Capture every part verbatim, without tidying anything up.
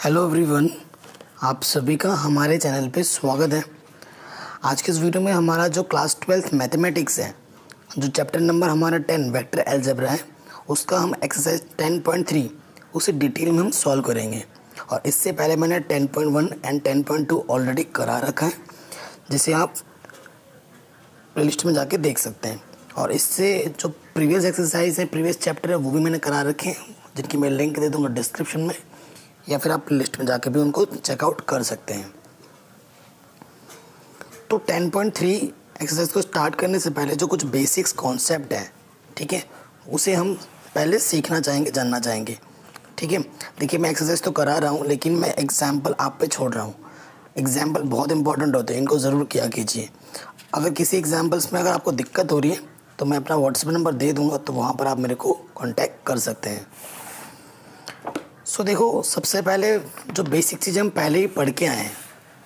Hello everyone, आप सभी का हमारे चैनल पे स्वागत है। आज के इस वीडियो में हमारा जो क्लास ट्वेल्थ मैथमेटिक्स है, जो चैप्टर नंबर हमारा टेन वेक्टर अलजेब्रा है, उसका हम एक्सरसाइज टेन पॉइंट थ्री उसे डिटेल में हम सॉल्व करेंगे। और इससे पहले मैंने ten point one and ten point two already करा रखा है, जिसे आप प्लेलिस्ट में जाके देख सकते हैं। और इससे जो प्रीवियस एक्सरसाइज है, प्रीवियस चैप्टर है, वो भी मैंने करा रखे हैं, जिनकी मैं लिंक दे दूँगा डिस्क्रिप्शन में, या फिर आप लिस्ट में जाके भी उनको चेकआउट कर सकते हैं। तो टेन पॉइंट थ्री एक्सरसाइज को स्टार्ट करने से पहले जो कुछ बेसिक्स कॉन्सेप्ट है, ठीक है, उसे हम पहले सीखना चाहेंगे, जानना चाहेंगे। ठीक है, देखिए मैं एक्सरसाइज तो करा रहा हूँ, लेकिन मैं एग्जाम्पल आप पे छोड़ रहा हूँ। एग्जाम्पल बहुत इंपॉर्टेंट होते हैं, इनको ज़रूर किया कीजिए। अगर किसी एग्जाम्पल्स में अगर आपको दिक्कत हो रही है तो मैं अपना व्हाट्सएप नंबर दे दूँगा, तो वहाँ पर आप मेरे को कॉन्टैक्ट कर सकते हैं। सो so, देखो, सबसे पहले जो बेसिक चीज़ें हम पहले ही पढ़ के आए हैं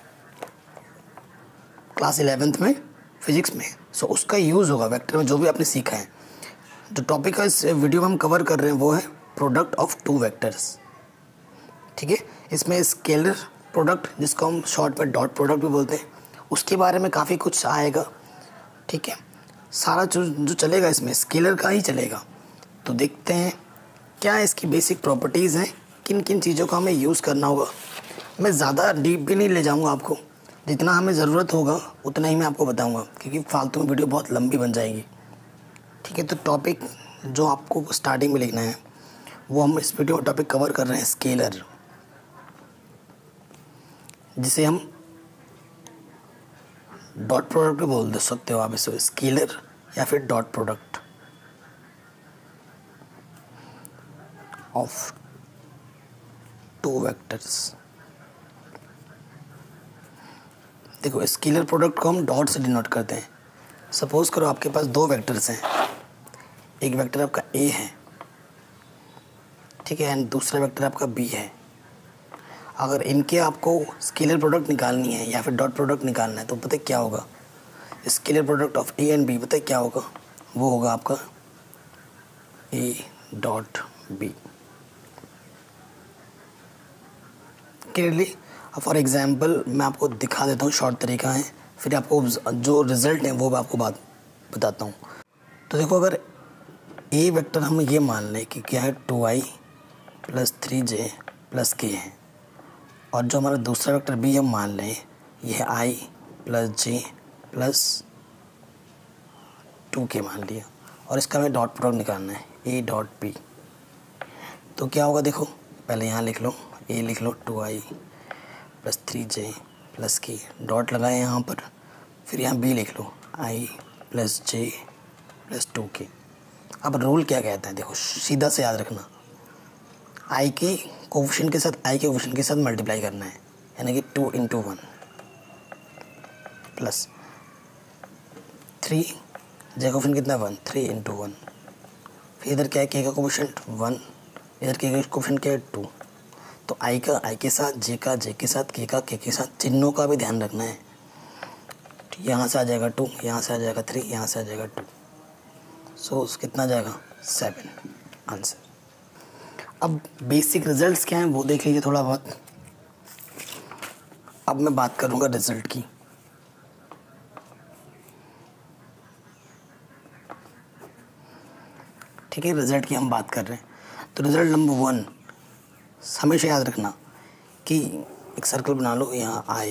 क्लास इलेवेंथ में फिजिक्स में, सो so, उसका यूज़ होगा वेक्टर में, जो भी आपने सीखा है। जो टॉपिक इस वीडियो में हम कवर कर रहे हैं वो है प्रोडक्ट ऑफ टू वेक्टर्स। ठीक है, इसमें स्केलर प्रोडक्ट, जिसको हम शॉर्ट में डॉट प्रोडक्ट भी बोलते हैं, उसके बारे में काफ़ी कुछ आएगा। ठीक है, सारा जो जो चलेगा इसमें स्केलर का ही चलेगा। तो देखते हैं क्या इसकी बेसिक प्रॉपर्टीज़ हैं, किन किन चीज़ों का हमें यूज़ करना होगा। मैं ज़्यादा डीप भी नहीं ले जाऊंगा आपको, जितना हमें ज़रूरत होगा उतना ही मैं आपको बताऊंगा, क्योंकि फालतू में वीडियो बहुत लंबी बन जाएगी। ठीक है, तो टॉपिक जो आपको स्टार्टिंग में लिखना है वो हम इस वीडियो में टॉपिक कवर कर रहे हैं स्केलर, जिसे हम डॉट प्रोडक्ट भी बोल सकते हो आप इसे, स्केलर या फिर dot product of two vectors. देखो, स्केलर प्रोडक्ट को हम डॉट से डिनोट करते हैं। सपोज करो आपके पास दो वेक्टर्स हैं, एक वेक्टर आपका ए है, ठीक है, एंड दूसरा वेक्टर आपका बी है। अगर इनके आपको स्केलर प्रोडक्ट निकालनी है या फिर डॉट प्रोडक्ट निकालना है, तो पता है क्या होगा, scalar product of A and B, पता है क्या होगा, वो होगा आपका A dot B. Clearly, for example मैं आपको दिखा देता हूँ, शॉर्ट तरीका है, फिर आपको जो रिज़ल्ट है वो मैं आपको बात बताता हूँ। तो देखो, अगर ए वेक्टर हम ये मान लें कि क्या है, टू आई प्लस थ्री जे प्लस के है, और जो हमारा दूसरा वेक्टर बी हम मान लें ये है आई प्लस जे प्लस टू के मान लिया, और इसका हमें डॉट प्रोडक्ट निकालना है, ए डॉट बी। तो क्या होगा, देखो पहले यहाँ लिख लो, ए लिख लो, टू आई प्लस थ्री जे प्लस के, डॉट लगाए यहाँ पर, फिर यहाँ बी लिख लो, i plus J plus two k. अब रूल क्या कहता है, देखो सीधा से याद रखना, आई के कोफिशिएंट के साथ आई के कोफिशिएंट के साथ मल्टीप्लाई करना है, यानी कि two into one plus three, j coefficient कितना वन, थ्री इंटू वन, फिर इधर क्या है, के का कोफिशिएंट वन, इधर के का कोफिशिएंट क्या है, टू। तो आई का आई के साथ, जे का जे के साथ, के का के के साथ, चिन्हों का भी ध्यान रखना है। यहाँ से आ जाएगा टू, यहाँ से आ जाएगा थ्री, यहाँ से आ जाएगा टू, सो so, कितना आ जाएगा, सेवन आंसर। अब बेसिक रिजल्ट्स क्या हैं वो देख लीजिए थोड़ा बहुत। अब मैं बात करूँगा रिजल्ट की। ठीक है, रिजल्ट की हम बात कर रहे हैं। तो रिजल्ट नंबर वन, हमेशा याद रखना कि एक सर्कल बना लो, यहाँ आई,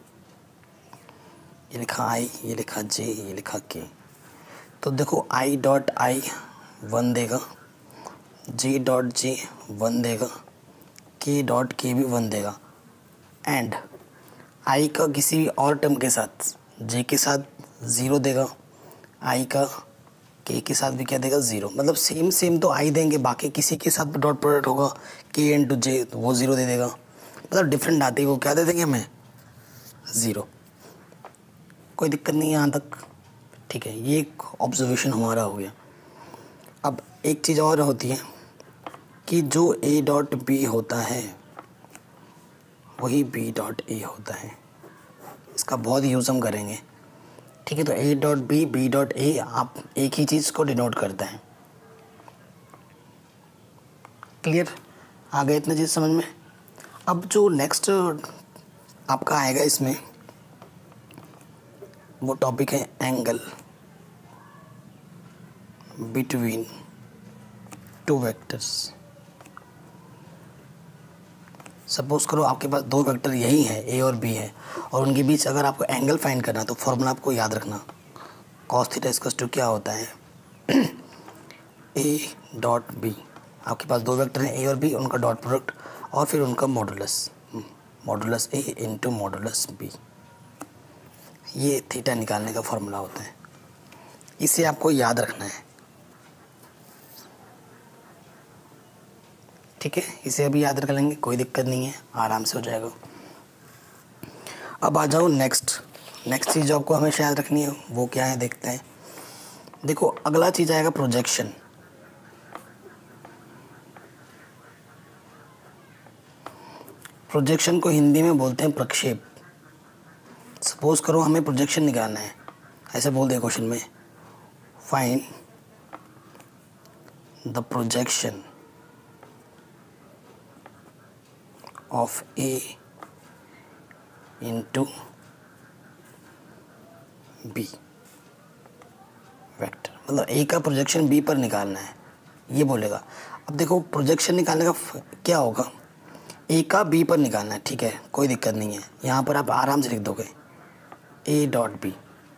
ये लिखा आई, ये लिखा जे, ये लिखा के। तो देखो आई डॉट आई वन देगा, जे डॉट जे वन देगा, के डॉट के भी वन देगा, एंड आई का किसी भी और टर्म के साथ, जे के साथ ज़ीरो देगा, आई का के के साथ भी क्या देगा, ज़ीरो। मतलब सेम सेम तो आई देंगे, बाकी किसी के साथ डॉट प्रोडक्ट होगा, के इंटू जे, तो वो ज़ीरो दे देगा। मतलब डिफरेंट आती है, वो क्या दे देंगे हमें, ज़ीरो। कोई दिक्कत नहीं है यहाँ तक। ठीक है, ये एक ऑब्जर्वेशन हमारा हो गया। अब एक चीज़ और होती है कि जो ए डॉट बी होता है वही बी डॉट ए होता है, इसका बहुत यूज़ हम करेंगे। ठीक है, तो A dot B, B dot A, आप एक ही चीज़ को डिनोट करते हैं। क्लियर, आ गए इतने चीज़ समझ में। अब जो नेक्स्ट आपका आएगा इसमें वो टॉपिक है angle between two vectors. Suppose करो आपके पास दो वेक्टर यही है, ए और बी है, और उनके बीच अगर आपको एंगल फाइंड करना है तो फॉर्मूला आपको याद रखना, कॉस थीटा इक्वल्स टू क्या होता है, ए डॉट बी। आपके पास दो वेक्टर हैं ए और बी, उनका डॉट प्रोडक्ट और फिर उनका modulus, modulus A into modulus B. ये थीटा निकालने का फॉर्मूला होता है, इसे आपको याद रखना है। ठीक है, इसे अभी याद रख लेंगे, कोई दिक्कत नहीं है, आराम से हो जाएगा। अब आ जाओ नेक्स्ट नेक्स्ट चीज़ जो आपको हमेशा याद रखनी है वो क्या है, देखते हैं। देखो अगला चीज़ आएगा प्रोजेक्शन। प्रोजेक्शन को हिंदी में बोलते हैं प्रक्षेप। सपोज करो हमें प्रोजेक्शन निकालना है, ऐसे बोल दे क्वेश्चन में, find the projection of A into B vector, मतलब ए का प्रोजेक्शन बी पर निकालना है, ये बोलेगा। अब देखो प्रोजेक्शन निकालने का क्या होगा, ए का बी पर निकालना है, ठीक है, कोई दिक्कत नहीं है। यहाँ पर आप आराम से लिख दोगे ए डॉट बी,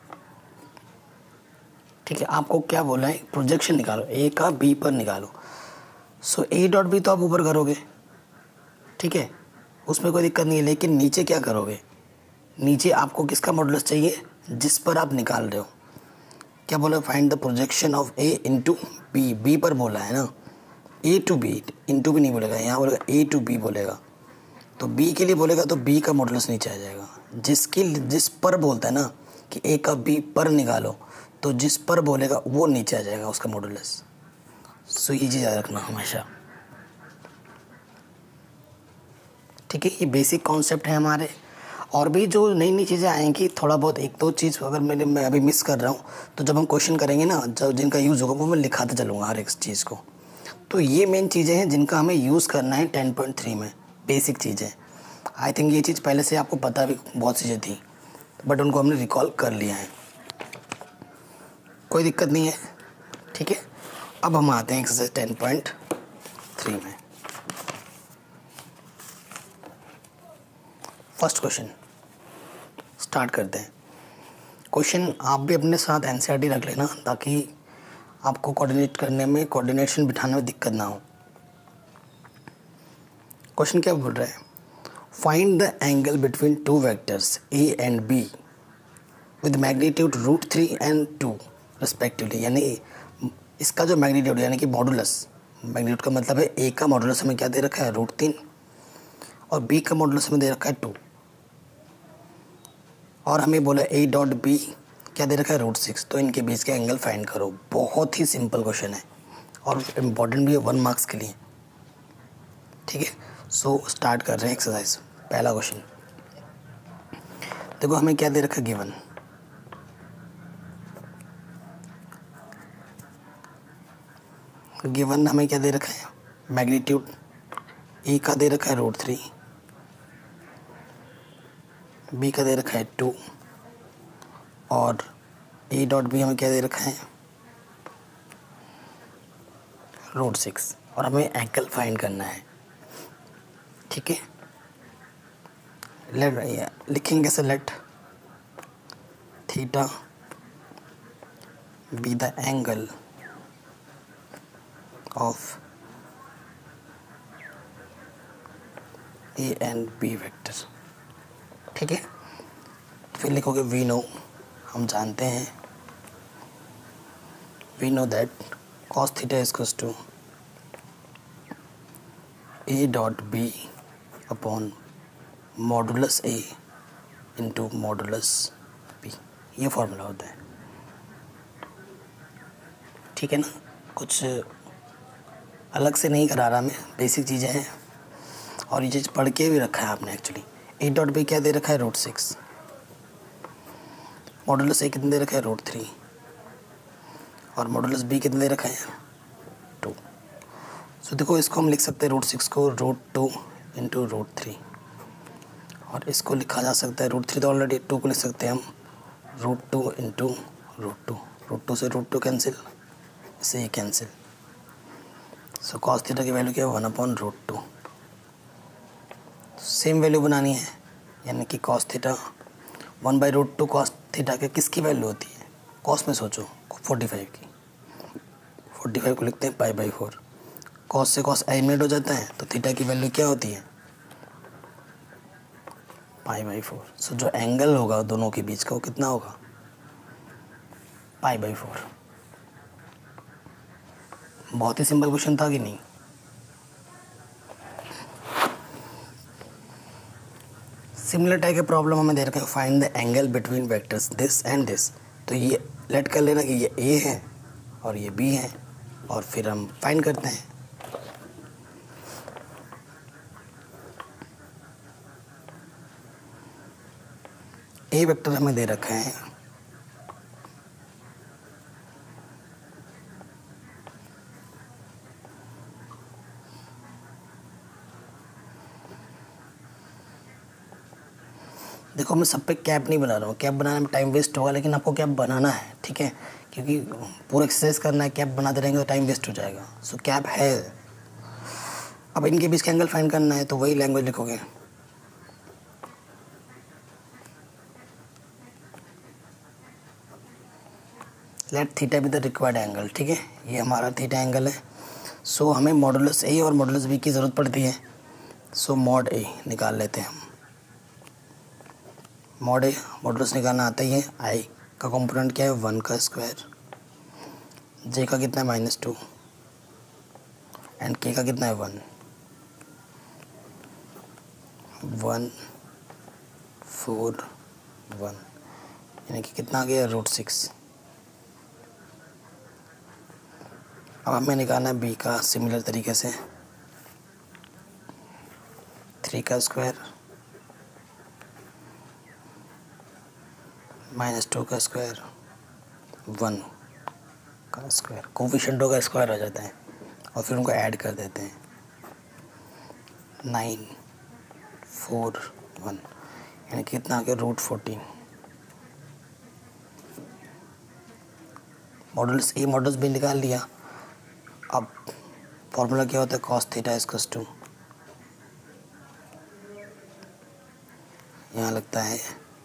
ठीक है। आपको क्या बोला है, प्रोजेक्शन निकालो, ए का बी पर निकालो। सो ए डॉट बी तो आप ऊपर करोगे, ठीक है, उसमें कोई दिक्कत नहीं है। लेकिन नीचे क्या करोगे, नीचे आपको किसका मॉडुलस चाहिए, जिस पर आप निकाल रहे हो। क्या बोला, find the projection of A into B, B पर बोला है ना, ए टू बी, इंटू भी नहीं बोलेगा, यहाँ बोलेगा ए टू बी बोलेगा। तो बी के लिए बोलेगा तो बी का मॉडुलस नीचे आ जाएगा। जिसकी जिस पर बोलता है ना कि ए का बी पर निकालो, तो जिस पर बोलेगा वो नीचे आ जाएगा उसका मॉडुलस। सो ये चीज़ याद रखना हमेशा, ठीक है। ये बेसिक कॉन्सेप्ट है हमारे। और भी जो नई नई चीज़ें आएंगी, थोड़ा बहुत एक दो चीज़ अगर मैंने मैं अभी मिस कर रहा हूँ तो जब हम क्वेश्चन करेंगे ना, जब जिनका यूज़ होगा वो मैं लिखाते चलूँगा हर एक चीज़ को। तो ये मेन चीज़ें हैं जिनका हमें यूज़ करना है टेन पॉइंट थ्री में, बेसिक चीज़ें। आई थिंक ये चीज़ पहले से आपको पता भी बहुत चीज़ें थी, बट उनको हमने रिकॉल कर लिया है, कोई दिक्कत नहीं है, ठीक है। अब हम आते हैं एक्सरसाइज टेन पॉइंट थ्री में। फर्स्ट क्वेश्चन स्टार्ट करते हैं। क्वेश्चन आप भी अपने साथ एनसीईआरटी रख लेना ताकि आपको कोऑर्डिनेट करने में, कोऑर्डिनेशन बिठाने में दिक्कत ना हो। क्वेश्चन क्या बोल रहा है, find the angle between two vectors A and B with magnitude root three and two respectively. यानी इसका जो मैग्नीट्यूड यानी कि मॉडुलस, मैग्नीट्यूड का मतलब है ए का मॉडुलस हमें क्या दे रखा है, रूट तीन, और बी का मॉडुलस हमें दे रखा है टू, और हमें बोला ए डॉट बी क्या दे रखा है, रूट सिक्स। तो इनके बीच का एंगल फाइंड करो। बहुत ही सिंपल क्वेश्चन है और इम्पॉर्टेंट भी है वन मार्क्स के लिए, ठीक है। सो स्टार्ट कर रहे हैं एक्सरसाइज। पहला क्वेश्चन देखो, हमें क्या दे रखा है, गिवन गिवन हमें क्या दे रखा है, मैग्नीट्यूड ए का दे रखा है रूट थ्री, बी का दे रखा है टू, और ए डॉट बी हमें क्या दे रखा है, रूट सिक्स, और हमें एंगल फाइंड करना है, ठीक है। लेट लिखेंगे कैसे, let theta be the angle of A and B vector, ठीक है। फिर लिखोगे वी नो, हम जानते हैं, we know that cos theta is equals to A dot B upon modulus A into modulus B, ये फॉर्मूला होता है, ठीक है ना। कुछ अलग से नहीं करा रहा मैं, बेसिक चीज़ें हैं और ये चीज़ पढ़ के भी रखा है आपने एक्चुअली। ए डॉट बी क्या दे रखा है, रूट सिक्स, मॉडुलस ए कितने दे रखा है, रूट थ्री, और मॉडुलस बी कितने दे रखा है, टू। सो देखो इसको हम लिख सकते हैं रूट सिक्स को root two into root three, और इसको लिखा जा सकता है रूट थ्री तो ऑलरेडी टू को लिख सकते हैं हम, root two into root two, root two से रूट टू कैंसिल, इसे ये कैंसिल, सो कॉस थीटा की वैल्यू क्या है one upon root two. Same value बनानी है, यानी कि cos theta one by root two cos theta के किसकी वैल्यू होती है, कॉस में सोचो फोर्टी फाइव की, फोर्टी फाइव को लिखते हैं पाई बाई फोर, कॉस से कॉस एलिमिनेट हो जाता है तो थीटा की वैल्यू क्या होती है पाई बाई फोर। सो जो एंगल होगा दोनों के बीच का वो कितना होगा पाई बाई फोर। बहुत ही सिंपल क्वेश्चन था कि नहीं। सिमिलर टाइप के प्रॉब्लम हमें दे रखा है, find the angle between vectors this and this, तो ये लेट कर लेना कि ये ए है और ये बी है, और फिर हम फाइंड करते हैं। ए वेक्टर हमें दे रखा है देखो, मैं सब पे कैप नहीं बना रहा हूँ, कैप बनाने में टाइम वेस्ट होगा, लेकिन आपको कैप बनाना है, ठीक है, क्योंकि पूरा एक्सरसाइज करना है, कैप बनाते रहेंगे तो टाइम वेस्ट हो जाएगा। सो कैप है, अब इनके बीच का एंगल फाइंड करना है तो वही लैंग्वेज लिखोगे, let theta be the required angle, ठीक है, ये हमारा थीटा एंगल है। सो हमें मॉडुलस ए और मॉडुलस बी की ज़रूरत पड़ती है, सो मॉड ए निकाल लेते हैं हम, मॉड ए मॉडुलस निकालना आता ही है, आई का कंपोनेंट क्या है वन का स्क्वायर, जे का कितना है माइनस टू, एंड के का कितना है वन, वन फोर वन, यानी कि कितना आ गया रूट सिक्स। अब हमें निकालना है बी का सिमिलर तरीके से, थ्री का स्क्वायर माइनस टू का स्क्वायर वन का स्क्वायर, कोफिशिएंटों का स्क्वायर आ जाता है और फिर उनको ऐड कर देते हैं, नाइन फोर वन, यानी कितना आ गया root fourteen. Modulus A modulus B निकाल लिया। अब फॉर्मूला क्या होता है कॉस थीटा इक्वल्स टू, यहाँ लगता है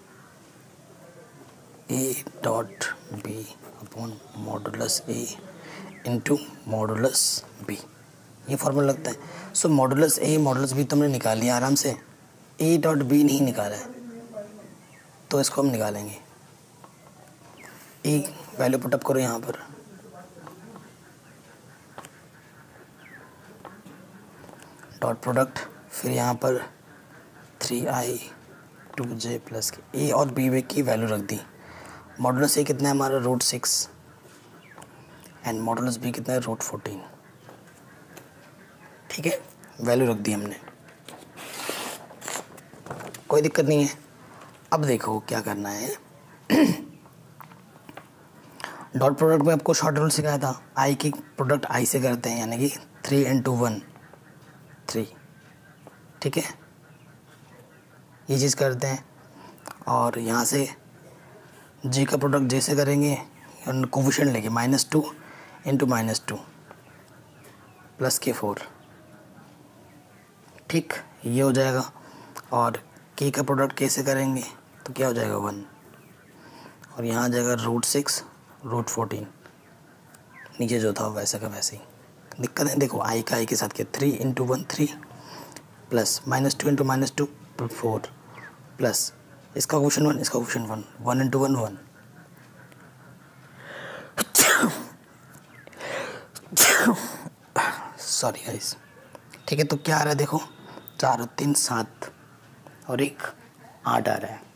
A dot B upon modulus A into modulus B, ये फॉर्मूला लगता है। So modulus A modulus B तो हमने निकाल लिया आराम से, ए डॉट बी नहीं निकाला है तो इसको हम निकालेंगे। ए वैल्यू पुटअप करो यहाँ पर, डॉट प्रोडक्ट, फिर यहाँ पर three i two J plus k, A और बी की वैल्यू रख दी। मॉडुलस ए कितना है हमारा root six and modulus B कितना है रूट फोर्टीन, ठीक है, वैल्यू रख दी हमने, कोई दिक्कत नहीं है। अब देखो क्या करना है डॉट प्रोडक्ट में आपको शॉर्ट रूल सिखाया था, आई की प्रोडक्ट आई से करते हैं, यानी कि थ्री इंटू वन थ्री, ठीक है, ये चीज़ करते हैं। और यहाँ से जे का प्रोडक्ट जे से करेंगे, कोफिशिएंट लेके minus two into minus two plus k four, ठीक, ये हो जाएगा। और के का प्रोडक्ट के से करेंगे तो क्या हो जाएगा वन, और यहाँ आ जाएगा रूट सिक्स रूट फोर्टीन, नीचे जो था वैसे का वैसे ही। दिक्कत है देखो, आई का आई के साथ k three into one three plus minus two into minus two four plus इसका क्वेश्चन वन इसका question one, one into one one, sorry guys, ठीक है। तो क्या आ रहा है देखो, चार और तीन सात और एक आठ आ रहा है,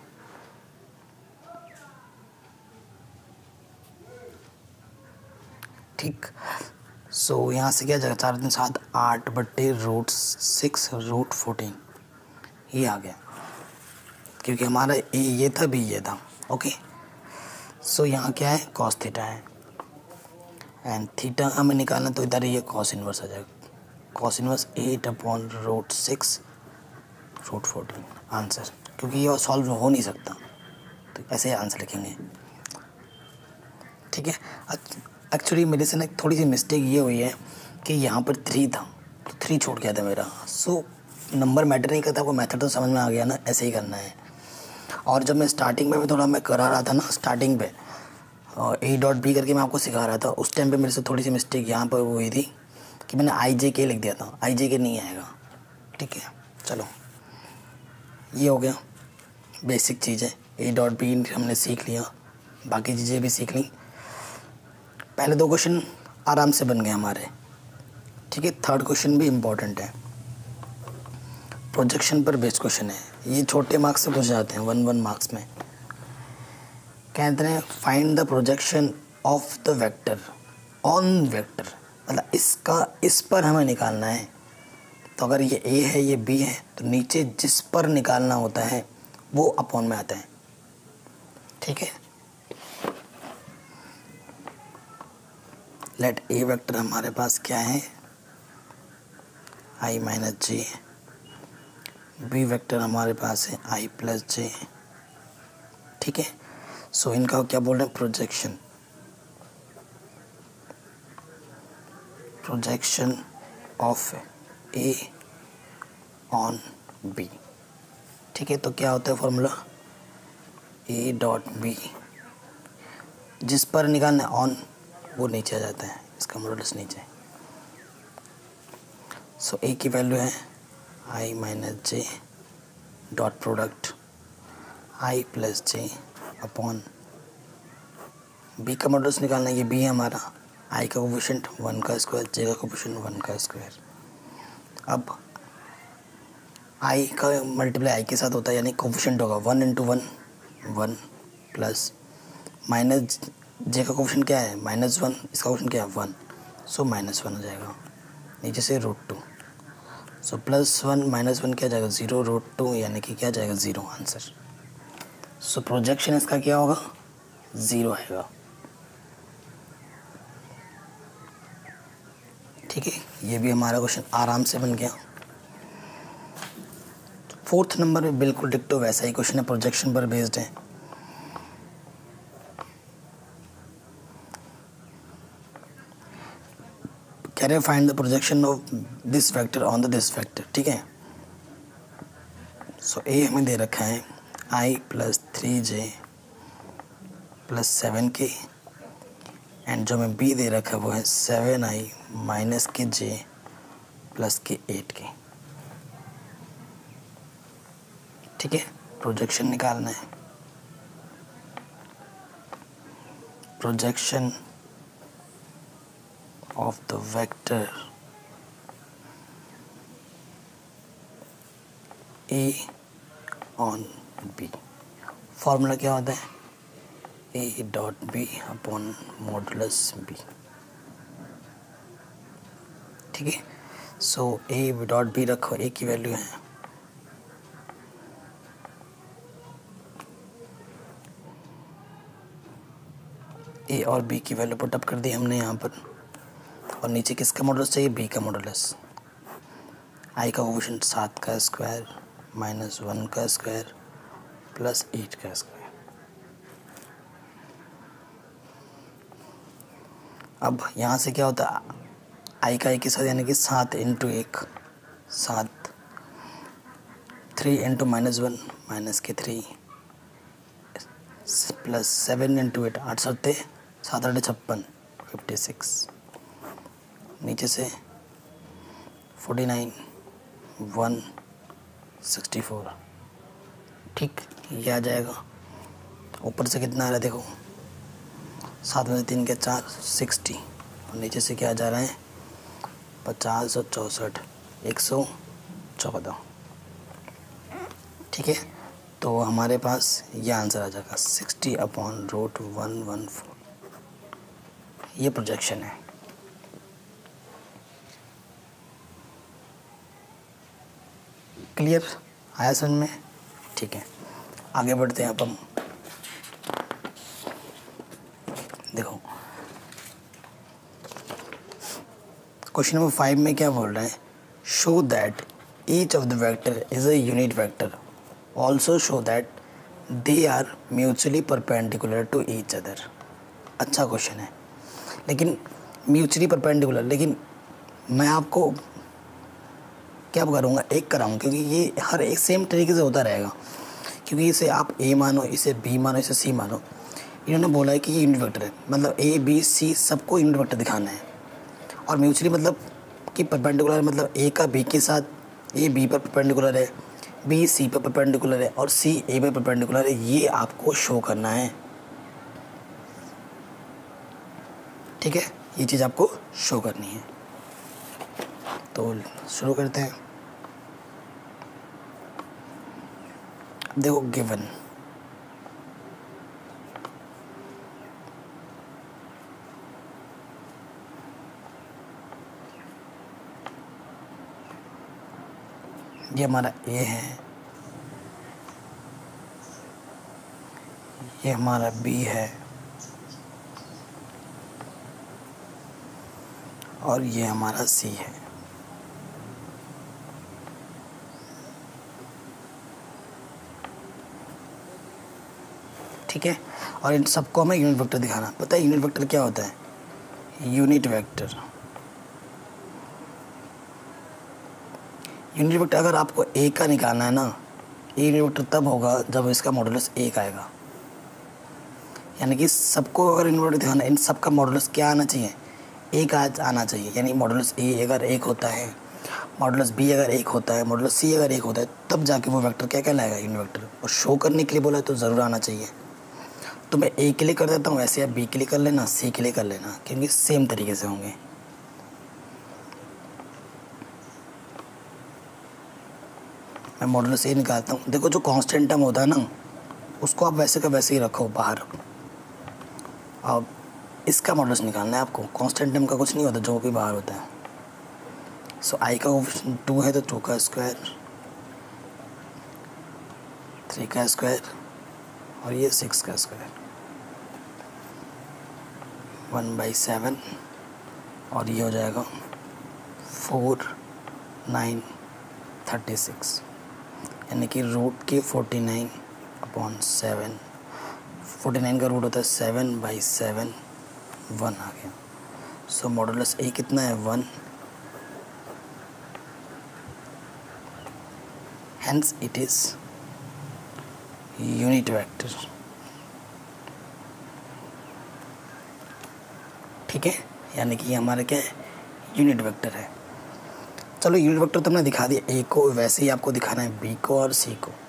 ठीक। सो so, यहाँ से क्या जाएगा, चार तीन सात आठ बट्टे रूट सिक्स रूट फोर्टीन, ये आ गया, क्योंकि हमारा ए ये था बी ये था, ओके। सो so, यहाँ क्या है कॉस थीटा है, एंड थीटा हमें निकालना तो इधर ये कॉस इनवर्स आ जाएगा, cos inverse eight upon root six root fourteen answer, क्योंकि ये सॉल्व हो नहीं सकता तो ऐसे ही आंसर लिखेंगे। ठीक है, एक्चुअली मेरे से ना थोड़ी सी मिस्टेक ये हुई है कि यहाँ पर थ्री था तो थ्री छूट गया था मेरा। सो नंबर मैटर नहीं करता, आपको मेथड तो समझ में आ गया ना, ऐसे ही करना है। और जब मैं स्टार्टिंग में भी थोड़ा मैं करा रहा था ना, स्टार्टिंग पे ए डॉट बी करके मैं आपको सिखा रहा था, उस टाइम पे मेरे से थोड़ी सी मिस्टेक यहाँ पर हुई थी कि मैंने आई जे के लिख दिया था, आई जे के नहीं आएगा। ठीक है, चलो ये हो गया, बेसिक चीज़ है। ए डॉट बी हमने सीख लिया, बाकी चीज़ें भी सीख ली। पहले दो क्वेश्चन आराम से बन गए हमारे। ठीक है, थर्ड क्वेश्चन भी इम्पोर्टेंट है, प्रोजेक्शन पर बेस्ड क्वेश्चन है। ये छोटे मार्क्स से पूछ जाते हैं, वन वन मार्क्स में। कहते हैं find the projection of the vector on vector, मतलब इसका इस पर हमें निकालना है। तो अगर ये ए है ये बी है तो नीचे जिस पर निकालना होता है वो अपॉन में आता है। ठीक है, लेट ए वेक्टर हमारे पास क्या है, आई माइनस जे, बी वेक्टर हमारे पास है आई प्लस जे। ठीक है, सो इनका क्या बोल रहे हैं, projection projection of A on B. ठीक है, तो क्या होता है फॉर्मूला, ए डॉट बी जिस पर निकालना है ऑन वो नीचे आ जाता है, इसका मॉडुलस नीचे। सो ए की वैल्यू है आई minus J dot product I plus J upon B का मॉडुलस निकालना है, ये बी है हमारा, आई का कोफिशिएंट वन का स्क्वायर, जे का कोफिशिएंट वन का स्क्वायर। अब आई का मल्टीप्लाई आई के साथ होता है, यानी कोफिशिएंट होगा one into one one plus minus J का कोफिशिएंट क्या है माइनस वन, इसका कोफिशिएंट क्या है वन, सो माइनस वन हो जाएगा, नीचे से root two. So plus one minus one क्या जाएगा ज़ीरो, रूट टू यानी कि क्या जाएगा ज़ीरो आंसर। सो प्रोजेक्शन इसका क्या होगा, ज़ीरो आएगा। ठीक है, ये भी हमारा क्वेश्चन आराम से बन गया। फोर्थ नंबर में बिल्कुल डिक्टो वैसा ही क्वेश्चन है, प्रोजेक्शन पर बेस्ड है। कह रहे find the projection of this vector on the this vector. ठीक है, सो ए हमें दे रखा है आई plus three J plus seven K, and जो हमें बी दे रखा है वो है सेवन आई माइनस के जे प्लस के एट के। ठीक है, प्रोजेक्शन निकालना है, projection of the vector A on B. Formula क्या होता है, A dot B upon modulus B. ठीक है, सो ए डॉट बी रखो, ए की वैल्यू है ए और बी की वैल्यू पुट अप कर दी हमने यहाँ पर, और नीचे किसका मॉडुलस चाहिए, बी का मॉडुलस। आई का कोफिशिएंट सात का स्क्वायर माइनस वन का स्क्वायर प्लस एट का स्क्वायर। अब यहाँ से क्या होता है, आई का एक के साथ यानी कि सात इंटू एक सात, three into minus one minus के three plus seven into eight, आठ सत्ते सात आठ छप्पन फिफ्टी सिक्स, नीचे से forty nine one sixty four. ठीक, ये आ जाएगा। ऊपर से कितना आ रहा है देखो, सात में से तीन के चार सिक्सटी, और नीचे से क्या जा रहा है पचास और चौंसठ एक सौ चौदह। ठीक है, तो हमारे पास ये आंसर आ जाएगा sixty upon root one one four. ये प्रोजेक्शन है। क्लियर आया समझ में? ठीक है, आगे बढ़ते हैं अब हम। देखो क्वेश्चन नंबर फाइव में क्या बोल रहा है, show that each of the vector is a unit vector, also show that they are mutually perpendicular to each other. अच्छा क्वेश्चन है, लेकिन म्यूचुअली परपेंडिकुलर, लेकिन मैं आपको क्या करूँगा, एक कराऊँ, क्योंकि ये हर एक सेम तरीके से होता रहेगा, क्योंकि इसे आप ए मानो, इसे बी मानो, इसे सी मानो। इन्होंने बोला है कि ये यूनिट वेक्टर है, मतलब ए बी सी सबको यूनिट वेक्टर दिखाना है। और म्यूचुअली मतलब कि परपेंडिकुलर, मतलब ए का बी के साथ, ए बी पर परपेंडिकुलर है, बी सी पर परपेंडिकुलर है और सी ए पर परपेंडिकुलर है, ये आपको शो करना है। ठीक है, ये चीज़ आपको शो करनी है। तो शुरू करते हैं। देखो गिवन ये हमारा ए है, ये हमारा बी है और ये हमारा सी है। ठीक है, और इन सबको हमें यूनिट वेक्टर दिखाना। पता है यूनिट वेक्टर क्या होता है? यूनिट वेक्टर यूनिट वेक्टर अगर आपको ए का निकालना है ना, यूनिट वेक्टर तब होगा जब इसका मॉडुलस एक आएगा। यानी कि सबको अगर यूनिट वेक्टर दिखाना है, इन सबका मॉडुलस क्या आना चाहिए? एक आज आना चाहिए। यानी मॉडुलस ए अगर एक होता है, मॉडुलस बी अगर एक होता है, मॉडुलस सी अगर एक होता है, तब जाके वो वेक्टर क्या कहलाएगा? Unit vector. और शो करने के लिए बोला है तो ज़रूर आना चाहिए। तो मैं ए के लिए कर देता हूँ, ऐसे आप बी के लिए कर लेना, सी के लिए कर लेना, क्योंकि सेम तरीके से होंगे। मैं मॉडुलस ए निकालता हूँ। देखो जो कांस्टेंट टर्म होता है ना, उसको आप वैसे का वैसे ही रखो बाहर। अब इसका मॉडुलस निकालना है आपको। कांस्टेंट टर्म का कुछ नहीं होता, जो भी बाहर होता है। सो आई का कोएफिशिएंट टू है तो टू का स्क्वायर, थ्री का स्क्वायर और ये सिक्स का स्क्वायर, वन बाई सेवन और ये हो जाएगा फोर नाइन थर्टी सिक्स, यानी कि रूट की forty nine upon seven. Forty nine का रूट होता है सेवन बाई सेवन, वन आ गया। सो मॉडुलस ए कितना है? One. Hence it is unit vector. ठीक है, यानी कि हमारा क्या है? यूनिट वेक्टर है। चलो यूनिट वेक्टर तो हमने दिखा दिया ए को, वैसे ही आपको दिखाना है बी को और सी को।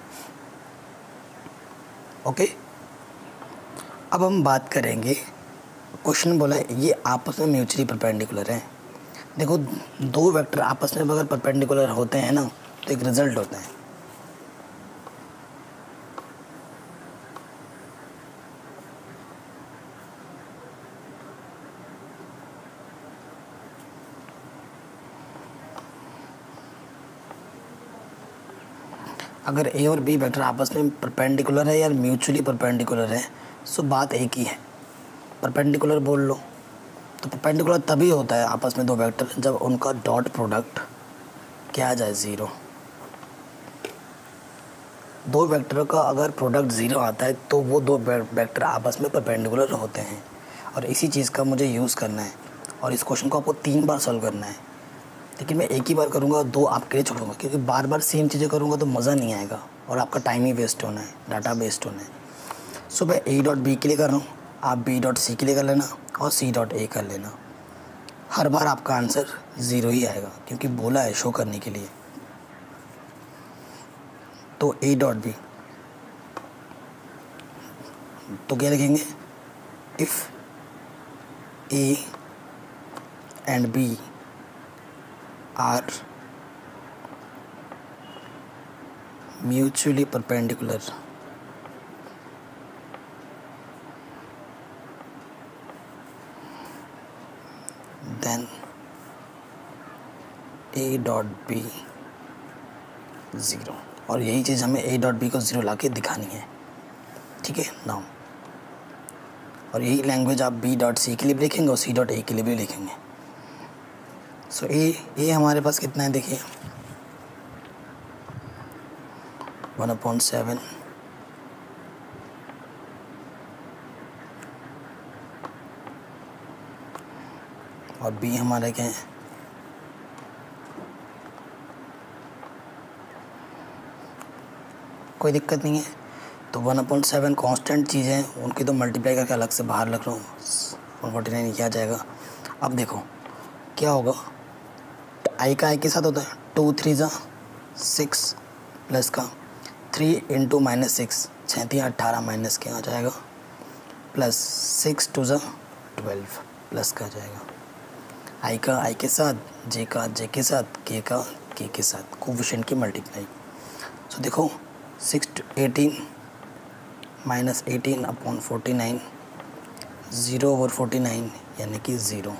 ओके, अब हम बात करेंगे। क्वेश्चन बोला है ये आपस में म्यूचुअली परपेंडिकुलर हैं। देखो दो वेक्टर आपस में अगर परपेंडिकुलर होते हैं ना, तो एक रिजल्ट होता है। अगर ए और बी वेक्टर आपस में परपेंडिकुलर है या म्यूचुअली परपेंडिकुलर है, सो बात एक ही है, परपेंडिकुलर बोल लो। तो परपेंडिकुलर तभी होता है आपस में दो वेक्टर जब उनका डॉट प्रोडक्ट क्या आ जाए? ज़ीरो। दो वेक्टर का अगर प्रोडक्ट ज़ीरो आता है तो वो दो वेक्टर आपस में परपेंडिकुलर होते हैं। और इसी चीज़ का मुझे यूज़ करना है, और इस क्वेश्चन को आपको तीन बार सॉल्व करना है। लेकिन मैं एक ही बार करूँगा, दो आपके लिए छोड़ूंगा, क्योंकि बार बार सेम चीज़ें करूँगा तो मज़ा नहीं आएगा और आपका टाइम ही वेस्ट होना है, डाटा वेस्ट होना है। सो मैं ए डॉट बी के लिए कर रहा हूँ, आप बी डॉट सी के लिए कर लेना और सी डॉट ए कर लेना। हर बार आपका आंसर ज़ीरो ही आएगा, क्योंकि बोला है शो करने के लिए। तो ए डॉट बी तो क्या लिखेंगे? If A and B are mutually perpendicular, then a dot b zero. और यही चीज़ हमें a डॉट बी को ज़ीरो ला के दिखानी है। ठीक है नाउ, और यही लैंग्वेज आप b डॉट सी के लिए भी लिखेंगे और c डॉट ए के लिए भी लिखेंगे। सो ए ए हमारे पास कितना है देखिए, वन अपॉइंट सेवन और बी हमारा क्या है, कोई दिक्कत नहीं है। तो वन अपॉइंट सेवन कॉन्स्टेंट चीज़ें हैं, उनकी तो मल्टीप्लाई करके अलग से बाहर रख लो, वन फोर्टी नाइन क्या जाएगा। अब देखो क्या होगा, आई का आई के साथ होता है, टू थ्री ज़ा सिक्स प्लस का थ्री इंटू माइनस सिक्स, छः अट्ठारह माइनस के आ जाएगा, प्लस सिक्स टू ज़ा ट्वेल्व प्लस का आ जाएगा। आई का आई के साथ, जे का जे के साथ, के का के के साथ, कोफिशिएंट की मल्टीप्लाई। सो देखो six eighteen minus eighteen upon forty nine, zero over forty nine यानी कि zero.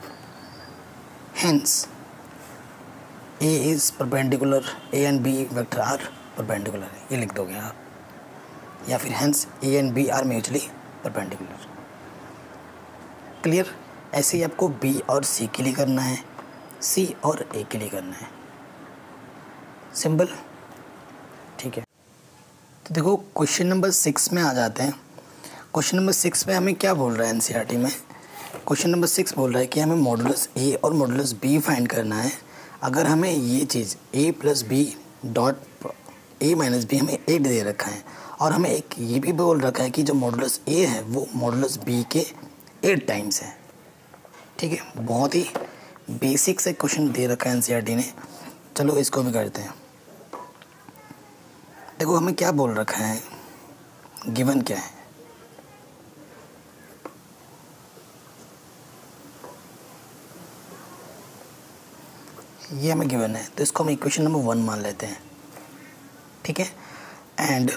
Hence A is perpendicular, A and B vector are perpendicular, ये लिख दोगे आप, या फिर hence A and B are mutually perpendicular. Clear. ऐसे ही आपको बी और सी के लिए करना है, सी और ए के लिए करना है, सिंपल। ठीक है, तो देखो क्वेश्चन नंबर सिक्स में आ जाते हैं। क्वेश्चन नंबर सिक्स में हमें क्या बोल रहा है एनसीईआरटी में, क्वेश्चन नंबर सिक्स बोल रहा है कि हमें मॉडुलस ए और मॉडुलस बी फाइंड करना है। अगर हमें ये चीज़ A plus B dot A minus B हमें एट दे रखा है, और हमें एक ये भी बोल रखा है कि जो मॉडुलस ए है वो मॉडुलस बी के एट टाइम्स है। ठीक है, बहुत ही बेसिक से क्वेश्चन दे रखा है एनसीईआरटी ने। चलो इसको भी करते हैं। देखो हमें क्या बोल रखा है, गिवन क्या है, ये हमें गिवन है, तो इसको हम इक्वेशन नंबर वन मान लेते हैं। ठीक है, एंड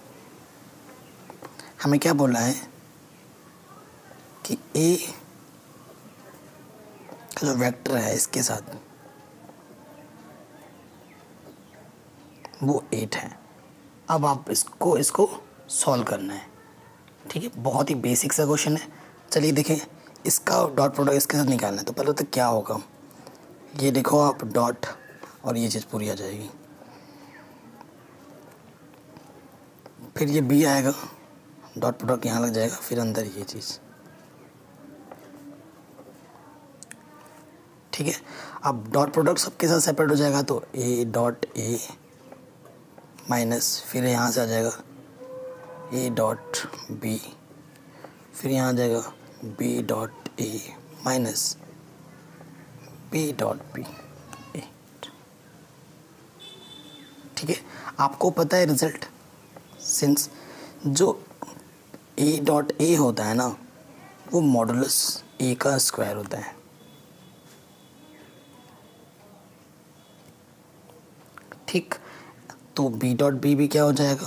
हमें क्या बोला है कि ए का जो वेक्टर है इसके साथ वो एट है। अब आप इसको इसको सॉल्व करना है। ठीक है, बहुत ही बेसिक सा क्वेश्चन है। चलिए देखें, इसका डॉट प्रोडक्ट इसके साथ निकालना है, तो पहले तो क्या होगा, ये देखो आप डॉट और ये चीज़ पूरी आ जाएगी, फिर ये बी आएगा, डॉट प्रोडक्ट यहाँ लग जाएगा, फिर अंदर ये चीज़। ठीक है, अब डॉट प्रोडक्ट सबके साथ सेपरेट हो जाएगा, तो ए डॉट ए माइनस, फिर यहाँ से आ जाएगा ए डॉट बी, फिर यहाँ आ जाएगा B dot A minus B dot B A. ठीक है, आपको पता है रिजल्ट, सिंस जो ए डॉट ए होता है ना वो मॉडुलस ए का स्क्वायर होता है। ठीक, तो बी डॉट बी भी क्या हो जाएगा,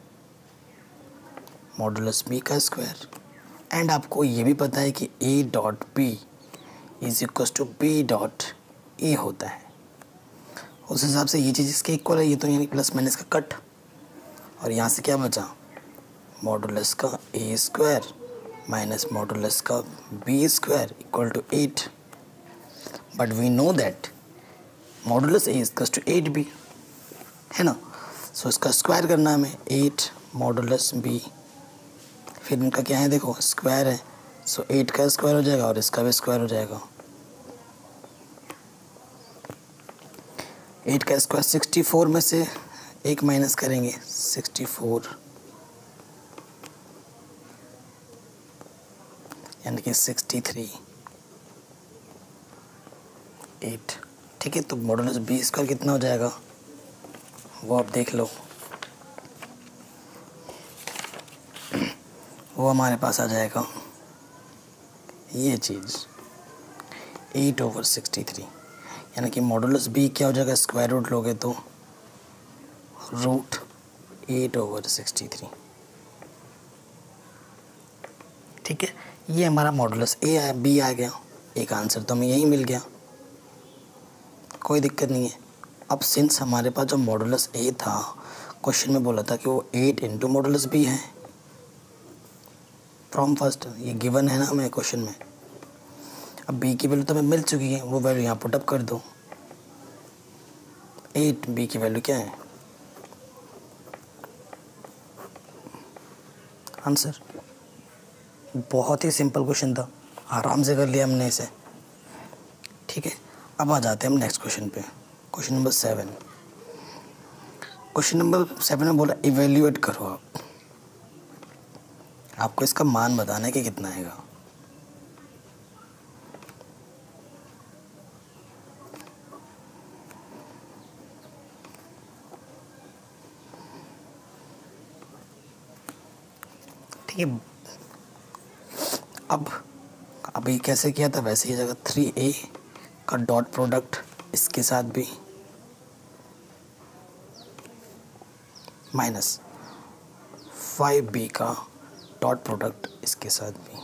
मॉडुलस बी का स्क्वायर। एंड आपको ये भी पता है कि A dot B is equal to B dot A होता है। उस हिसाब से ये चीज़ इसके इक्वल है, ये तो यानी प्लस माइनस का कट, और यहाँ से क्या बचा, मॉडुलस का ए स्क्वायर माइनस मॉडुलस का B square equal to eight. But we know that modulus A is equal to eight B, है ना। सो so, इसका स्क्वायर करना है हमें, एट मॉडुलस बी, फिर इनका क्या है देखो स्क्वायर है, सो so, एट का स्क्वायर हो जाएगा और इसका भी स्क्वायर हो जाएगा। एट का स्क्वायर सिक्सटी फोर में से एक माइनस करेंगे, सिक्सटी फोर यानी कि सिक्सटी थ्री, एट। ठीक है, तो मॉडुलस बी स्क्वायर कितना हो जाएगा वो आप देख लो, वो हमारे पास आ जाएगा ये चीज़ एट ओवर सिक्सटी थ्री, यानी कि मॉडुलस बी क्या हो जाएगा, स्क्वायर रूट लोगे तो root eight over sixty three. ठीक है, ये हमारा मॉडुलस ए आया, बी आ गया, एक आंसर तो हमें यही मिल गया, कोई दिक्कत नहीं है। अब सिंस हमारे पास जो मॉडुलस ए था क्वेश्चन में बोला था कि वो एट इंटू मॉडुलस बी है, फ्रॉम फर्स्ट ये गिवन है ना हमें क्वेश्चन में। अब बी की वैल्यू तो हमें मिल चुकी है, वो वैल्यू यहाँ पुटअप कर दो। एट बी की वैल्यू क्या है? आंसर। बहुत ही सिंपल क्वेश्चन था, आराम से कर लिया हमने इसे। ठीक है, अब आ जाते हैं हम नेक्स्ट क्वेश्चन पे। Question number seven. Question number seven में बोला इवेल्युएट करो आप, आपको इसका मान बताना है कि कितना आएगा। ठीक है, अब अभी कैसे किया था वैसे ही जगह थ्री ए का डॉट प्रोडक्ट इसके साथ भी माइनस फाइव बी का डॉट प्रोडक्ट इसके साथ भी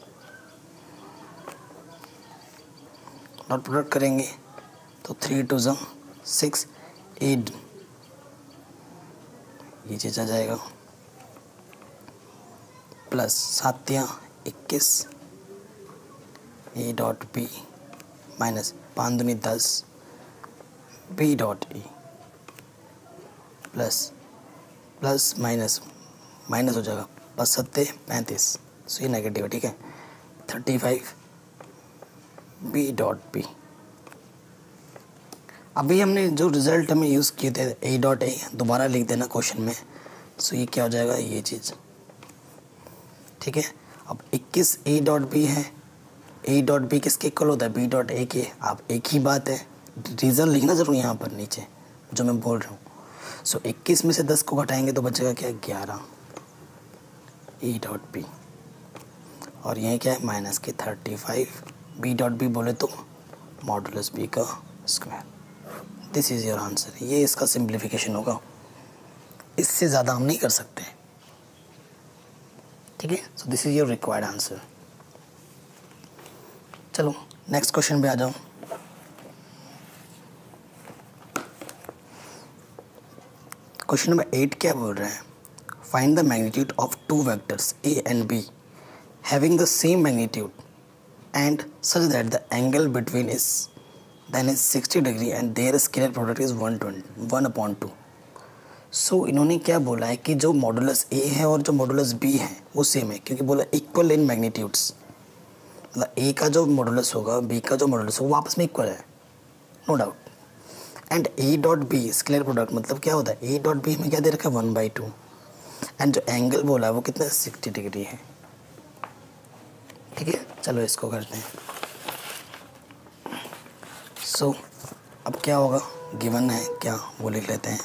डॉट प्रोडक्ट करेंगे तो थ्री टू ज़म सिक्स, एट ये चीज़ आ जाएगा, प्लस सातिया इक्कीस ए डॉट बी माइनस पाँच दूनी दस B dot A plus plus minus minus हो जाएगा, प्लस सत्ते पैंतीस, सो ये नेगेटिव है। ठीक है, thirty five B dot B. अभी हमने जो रिज़ल्ट हमें यूज़ किए थे ए डॉट ए दोबारा लिख देना क्वेश्चन में, सो ये क्या हो जाएगा ये चीज़। ठीक है, अब इक्कीस ए डॉट बी है, ए डॉट बी किसके इक्वल होता है? बी डॉट ए के। आप एक ही बात है, रीज़न लिखना ज़रूर यहाँ पर नीचे जो मैं बोल रहा हूँ। सो इक्कीस में से दस को घटाएंगे तो बचेगा क्या? ग्यारह ए डॉट बी, और यह क्या है? माइनस के thirty five B dot B बोले तो मॉडुलस बी का square. This is your answer. ये इसका सिंप्लीफिकेशन होगा, इससे ज़्यादा हम नहीं कर सकते। ठीक है, so this is your required answer. चलो नेक्स्ट क्वेश्चन पे आ जाओ। क्वेश्चन नंबर एट क्या बोल रहा है? Find the magnitude of two vectors A and B having the same magnitude and such that the angle between is then is sixty degree and their scalar product is one twenty one upon two. So इन्होंने क्या बोला है कि जो modulus A है और जो modulus B है वो सेम है, क्योंकि बोला इक्वल इन मैग्नीट्यूड्स, मतलब ए का जो मॉडुलस होगा बी का जो मॉडुलस होगा वो आपस में इक्वल है, no doubt. And A dot B scalar product मतलब क्या होता है? ए डॉट बी में क्या दे रखा है? वन बाई टू, एंड जो एंगल बोला है वो कितना? सिक्सटी डिग्री है। ठीक है, चलो इसको करते हैं। सो so, अब क्या होगा? गिवन है क्या वो लिख लेते हैं।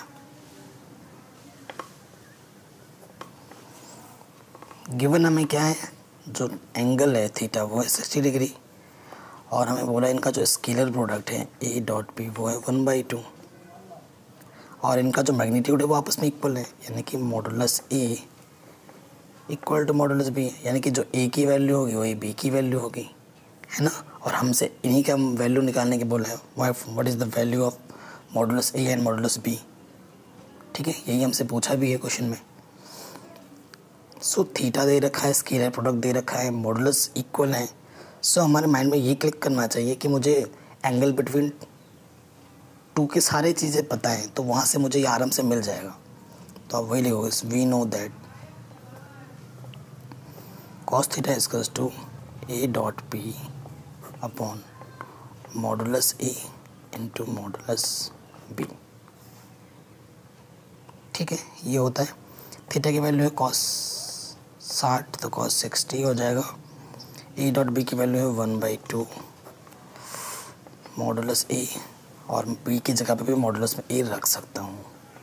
गिवन हमें क्या है? जो एंगल है थीटा वो है सिक्सटी डिग्री, और हमें बोला इनका जो स्केलर प्रोडक्ट है ए डॉट बी वो है वन बाई टू, और इनका जो मैग्नीट्यूड है वो आपस में इक्वल है, यानी कि modulus A equal to modulus B, यानी कि जो ए की वैल्यू होगी वही बी की वैल्यू होगी, है ना। और हमसे इन्हीं का वैल्यू निकालने के बोला है, what is the value of modulus A and modulus B. ठीक है, यही हमसे पूछा भी है क्वेश्चन में। सो so, थीटा दे रखा है, स्केलर प्रोडक्ट दे रखा है, मॉडुलस इक्वल है। सो so, हमारे माइंड में ये क्लिक करना चाहिए कि मुझे एंगल बिटवीन टू के सारे चीज़ें पता है, तो वहाँ से मुझे ये आराम से मिल जाएगा। तो आप वही लिखोगे, we know that cos theta equals to A dot B upon modulus A into modulus B. ठीक है, ये होता है। थीटा की वैल्यू है कॉस साठ, तो कॉस सिक्सटी हो जाएगा। ए डॉट बी की वैल्यू है one by two modulus A, और बी की जगह पे भी मॉडुलस में ए रख सकता हूँ।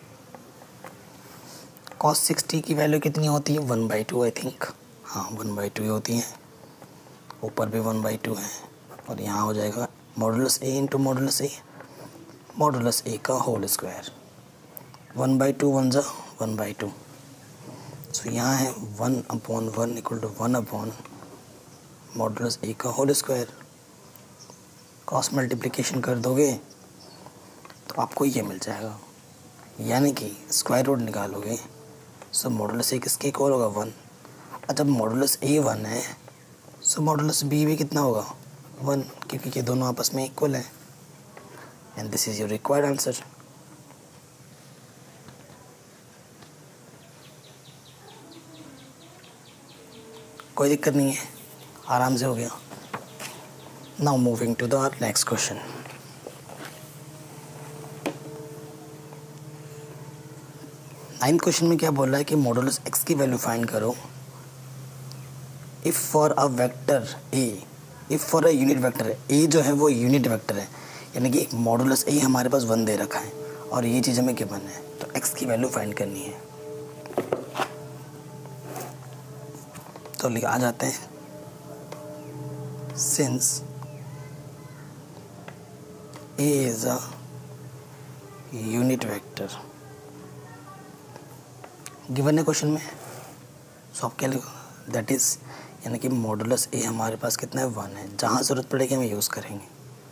कॉस सिक्सटी की वैल्यू कितनी होती है? One by two I think, हाँ वन बाई टू ही होती है। ऊपर भी वन बाई टू है, और यहाँ हो जाएगा modulus A into modulus A, modulus A का whole square. One by two one जा वन बाई टू, सो यहाँ है one upon one equal to one upon modulus A का होल स्क्वायर। क्रॉस मल्टीप्लिकेशन कर दोगे तो आपको ये मिल जाएगा, यानी कि स्क्वायर रूट निकालोगे सो मॉडुलस ए किसके इक्वल होगा? वन। और जब मॉडुलस ए वन है सो मॉडुलस बी भी कितना होगा? वन, क्योंकि ये दोनों आपस में इक्वल है। And this is your required answer. कोई दिक्कत नहीं है, आराम से हो गया। Now moving to the next question. Ninth question में क्या बोल रहा है कि मॉडुलस एक्स की वैल्यू फाइंड करो if for a vector A, if for a unit vector है, ए जो है वो यूनिट वेक्टर है, यानी कि मॉडुलस ए हमारे पास वन दे रखा है और ये चीज़ हमें गिवन है, तो एक्स की वैल्यू फाइंड करनी है। तो लिख आ जाते हैं, since A is a unit vector given है क्वेश्चन में, सो आप क्या लिखो, दैट इज, यानी कि मॉडुलस ए हमारे पास कितना है, वन है। जहाँ ज़रूरत पड़ेगी हम यूज़ करेंगे।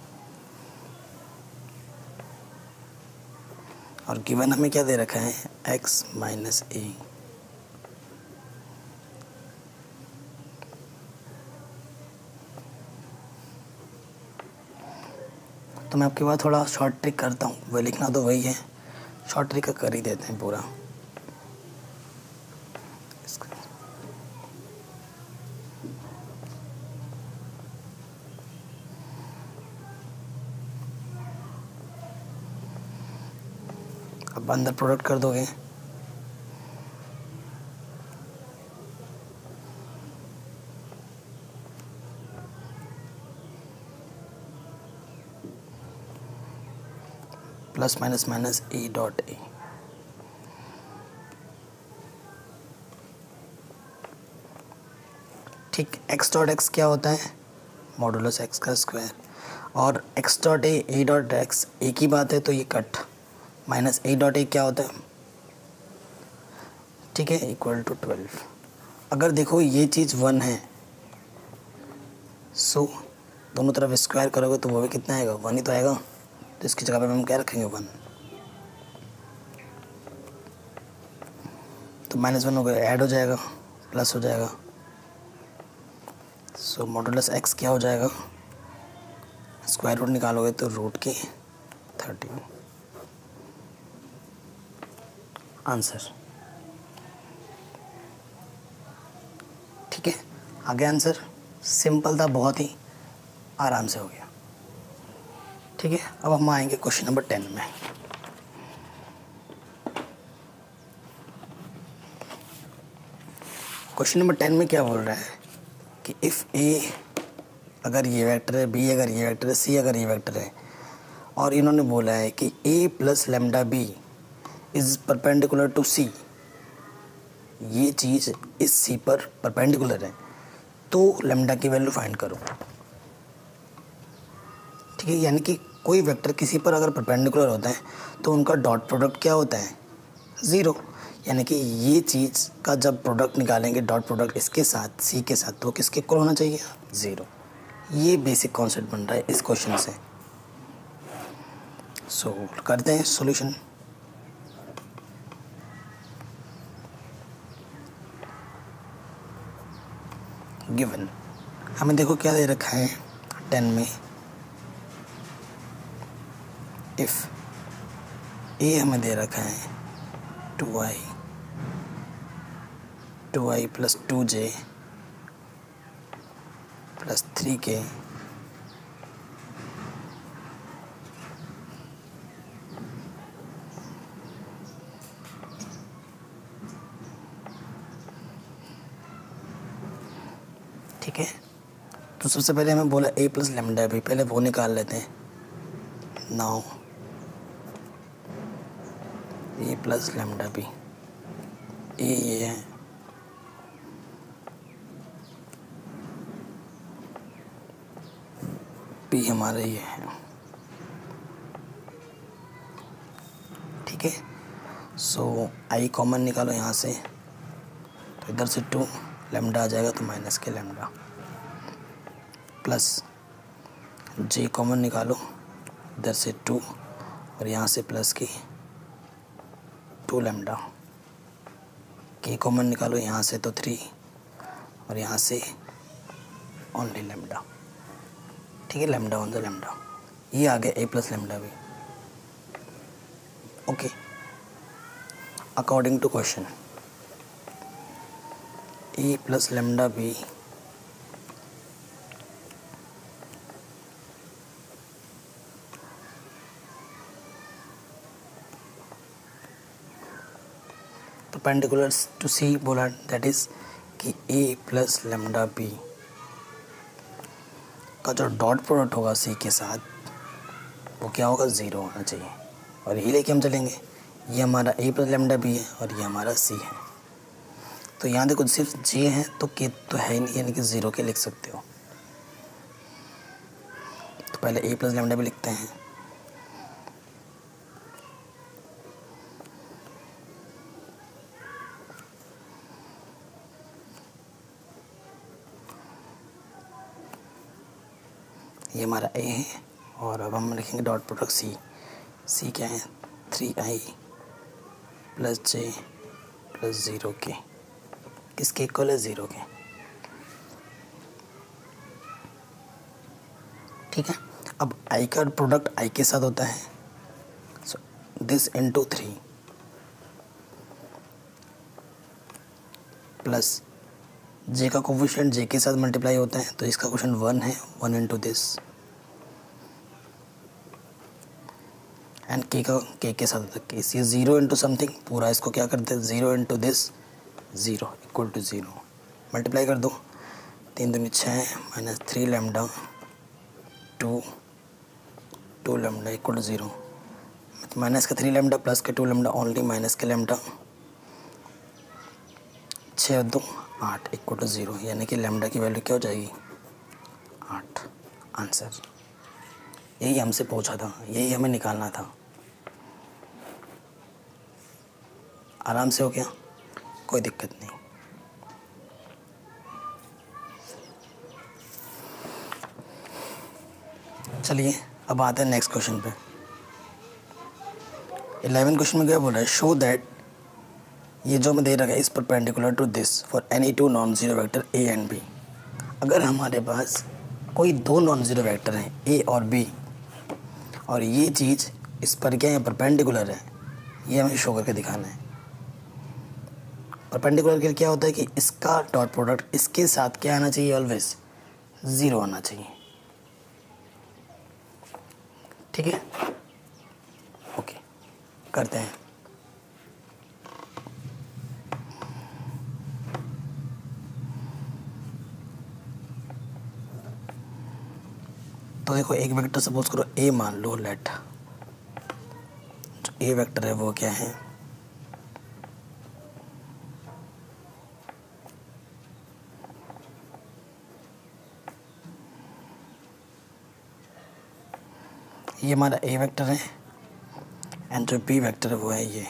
और गिवन हमें क्या दे रखा है, एक्स माइनस ए। तो मैं आपके पास थोड़ा शॉर्ट ट्रिक करता हूँ, वह लिखना तो वही है, शॉर्ट ट्रिक का कर ही देते हैं पूरा। अब अंदर प्रोडक्ट कर दोगे, plus minus minus A dot A, ठीक। एक्स डॉट एक्स क्या होता है, मॉडुलस एक्स का स्क्वायर, और X dot A, A dot X एक ही बात है, तो ये cut, minus A dot A क्या होता है, ठीक है, इक्वल टू ट्वेल्व। अगर देखो ये चीज़ वन है, सो दोनों तरफ स्क्वायर करोगे तो वो भी कितना आएगा, वन ही तो आएगा। तो इसकी जगह पे हम क्या रखेंगे, वन। तो माइनस वन हो गया, ऐड हो जाएगा, प्लस हो जाएगा। सो मॉडुलस एक्स क्या हो जाएगा, स्क्वायर रूट निकालोगे तो रूट के थर्टीन, आंसर। ठीक है, आगे आंसर सिंपल था, बहुत ही आराम से हो गया। ठीक है, अब हम आएंगे क्वेश्चन नंबर टेन में। क्वेश्चन नंबर टेन में क्या बोल रहा है कि इफ़ ए अगर ये वेक्टर है, बी अगर ये वेक्टर है, सी अगर ये वेक्टर है, और इन्होंने बोला है कि A plus lambda B is perpendicular to C, ये चीज़ इस सी पर परपेंडिकुलर है, तो लेमडा की वैल्यू फाइंड करो। ठीक है, यानी कि कोई वेक्टर किसी पर अगर परपेंडिकुलर होता है तो उनका डॉट प्रोडक्ट क्या होता है, ज़ीरो। यानी कि ये चीज़ का जब प्रोडक्ट निकालेंगे, डॉट प्रोडक्ट इसके साथ, सी के साथ, तो किसके इक्वल होना चाहिए, ज़ीरो। ये बेसिक कॉन्सेप्ट बन रहा है इस क्वेश्चन से। सो so, करते हैं सॉल्यूशन। गिवन हमें देखो क्या दे रखा है टेन में, इफ़ ए हमें दे रखा है two I, two I plus two J plus three K ठीक है। तो सबसे पहले हमें बोला ए प्लस लेमडा बी, पहले वो निकाल लेते हैं। Now A plus lambda B, A ये है, बी हमारा ये है। ठीक है, सो आई कॉमन निकालो यहाँ से, तो इधर से टू लेमडा आ जाएगा, तो माइनस के लेमडा, प्लस जे कॉमन निकालो, इधर से टू और यहाँ से प्लस की टू लेमडा, के कॉमन निकालो यहाँ से तो थ्री और यहाँ से ओनली लेमडा। ठीक है, लेमडा वन द लेमडा, ये आ गया A plus lambda B. Okay, according to question A plus lambda B perpendicular to C बोला, दैट इज कि ए प्लस लेमडा बी का जो डॉट प्रोडक्ट होगा सी के साथ वो क्या होगा, ज़ीरो होना चाहिए। और ये लेके हम चलेंगे, ये हमारा ए प्लस लेमडा बी है और ये हमारा सी है। तो यहाँ देखो सिर्फ जे है तो के तो है ही नहीं, यानी कि ज़ीरो के लिख सकते हो। तो पहले ए प्लस लेमडा बी लिखते हैं, ये हमारा ए है। और अब हम लिखेंगे डॉट प्रोडक्ट सी। सी क्या है, three I plus J plus zero K, किसके इक्वल है, ज़ीरो के। ठीक है, अब आई का प्रोडक्ट आई के साथ होता है, so this into three plus J का कोफिशिएंट जे के साथ मल्टीप्लाई होता है, तो इसका क्वेश्चन वन है, one into this, and K का के के साथ होता है केस, ये ज़ीरो इंटू समथिंग, पूरा इसको क्या करते हैं, zero into this, zero equal to zero, multiply कर दो, तीन दूनी छः minus three lambda two two lambda equal to zero, minus का थ्री लेमडा प्लस का टू लेमडा ओनली माइनस के लेमडा, छः दो आठ इक्वल टू ज़ीरो, यानी कि लेमडा की वैल्यू क्या हो जाएगी, आठ। आंसर यही हमसे पूछा था, यही हमें निकालना था। आराम से हो गया, कोई दिक्कत नहीं। चलिए अब आते हैं नेक्स्ट क्वेश्चन पे। इलेवन क्वेश्चन में क्या बोल रहा है, शो दैट, ये जो मैं दे रखा है is perpendicular to this for any two non zero vector A and B. अगर हमारे पास कोई दो नॉन जीरो वेक्टर हैं ए और बी, और ये चीज़ इस पर क्या है, परपेंडिकुलर है, ये हमें शो करके दिखाना है। परपेंडिकुलर के लिए क्या होता है कि इसका डॉट प्रोडक्ट इसके साथ क्या आना चाहिए, ऑलवेज ज़ीरो आना चाहिए। ठीक है, ओके करते हैं। तो देखो एक वेक्टर सपोज करो ए मान लो, लेट जो ए वेक्टर है वो क्या है, ये हमारा ए वेक्टर है, एंड जो बी वेक्टर है वो है ये।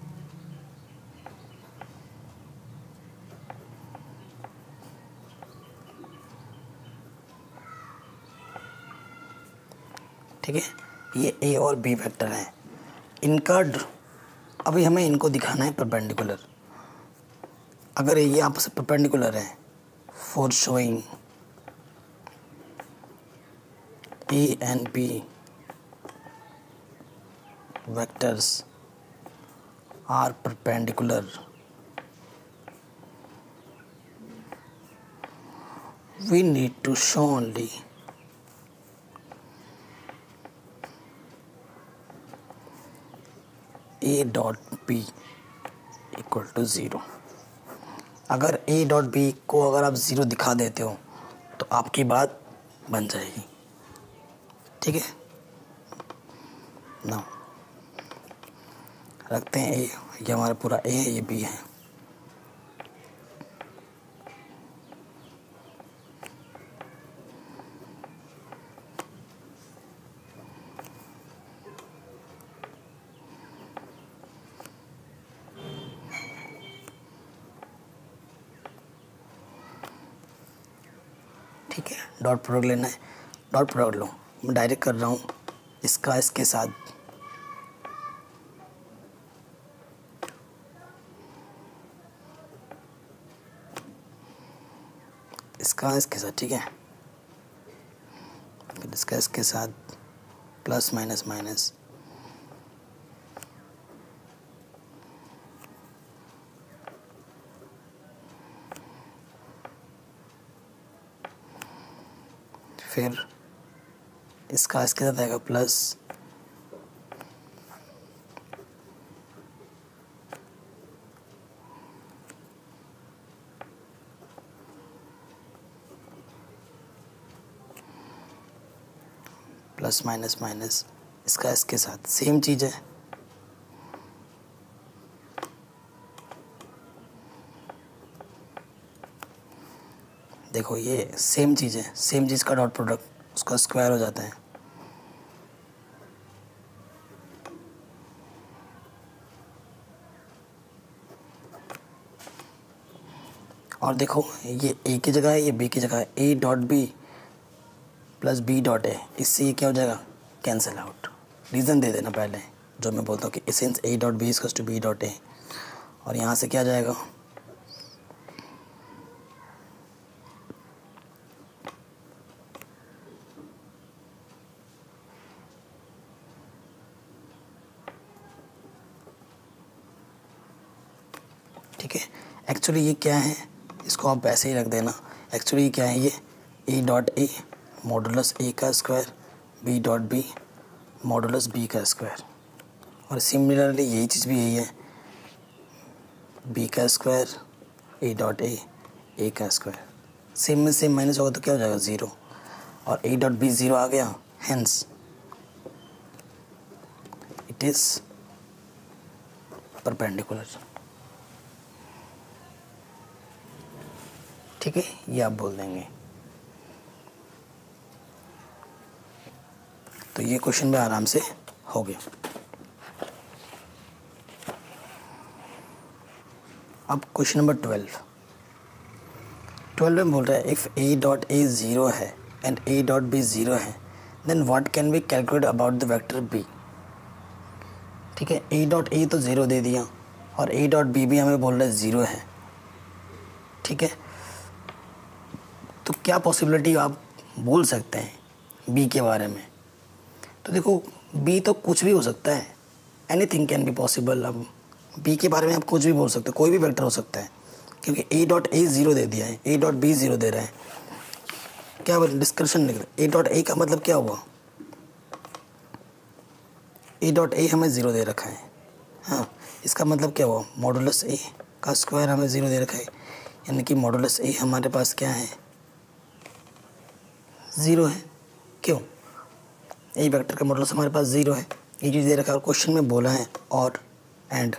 ठीक है, ये ए और बी वेक्टर है, इनका अभी हमें इनको दिखाना है परपेंडिकुलर। अगर ये आपस में परपेंडिकुलर है, for showing A and B vectors are perpendicular, we need to show only a dot b equal to zero. अगर a dot b को अगर आप ज़ीरो दिखा देते हो तो आपकी बात बन जाएगी। ठीक है ना, रखते हैं ए, ये हमारा पूरा ए है, ये बी है। ठीक है, डॉट प्रोडक्ट लेना है, डॉट प्रोडक्ट लो, मैं डायरेक्ट कर रहा हूँ इसका इसके साथ, इसका इसके साथ। ठीक है, इसका इसके साथ प्लस माइनस माइनस, फिर इसका इसके साथ आएगा प्लस, प्लस माइनस माइनस, इसका इसके साथ सेम चीज़ है। देखो ये सेम चीज़ है, सेम चीज़ का डॉट प्रोडक्ट उसका स्क्वायर हो जाता है। और देखो ये ए की जगह है, ये बी की जगह है। A dot B plus B dot A, इससे ये क्या हो जाएगा, कैंसिल आउट। रीज़न दे देना पहले, जो मैं बोलता हूँ कि since A dot B is to B dot A, और यहाँ से क्या जाएगा, ठीक है। एक्चुअली ये क्या है, इसको आप ऐसे ही रख देना। एक्चुअली क्या है, ये ए डॉट ए मॉडुलस ए का square, B dot B modulus B का स्क्वायर, और सिमिलरली यही चीज़ भी यही है, बी का square A dot A A का स्क्वायर। सेम में सेम माइनस होगा तो क्या हो जाएगा, ज़ीरो, और ए डॉट बी ज़ीरो आ गया, हेंस इट इज़ परपेंडिकुलर। ठीक है, ये आप बोल देंगे। तो ये क्वेश्चन भी आराम से हो गया। अब क्वेश्चन नंबर ट्वेल्व ट्वेल्व में बोल रहा है if A dot A zero है and A dot B zero है then what can be calculate about the vector B. ठीक है, ए डॉट ए तो ज़ीरो दे दिया और ए डॉट बी भी हमें बोल रहा है ज़ीरो है। ठीक है, तो क्या पॉसिबिलिटी आप बोल सकते हैं बी के बारे में। तो देखो बी तो कुछ भी हो सकता है, एनीथिंग कैन बी पॉसिबल। अब बी के बारे में आप कुछ भी बोल सकते हो, कोई भी वेक्टर हो सकता है, क्योंकि ए डॉट ए ज़ीरो दे दिया है, ए डॉट बी ज़ीरो दे रहा है। क्या डिस्कशन लिख रहे, ए डॉट ए का मतलब क्या हुआ, ए डॉट ए हमें ज़ीरो दे रखा है। हाँ, इसका मतलब क्या हुआ, मॉडुलस ए का स्क्वायर हमें ज़ीरो दे रखा है, यानी कि मॉडुलस ए हमारे पास क्या है, ज़ीरो है। क्यों, ए वेक्टर का मॉडुलस हमारे पास ज़ीरो है, ये चीज़ दे रखा है। और क्वेश्चन में बोला है और एंड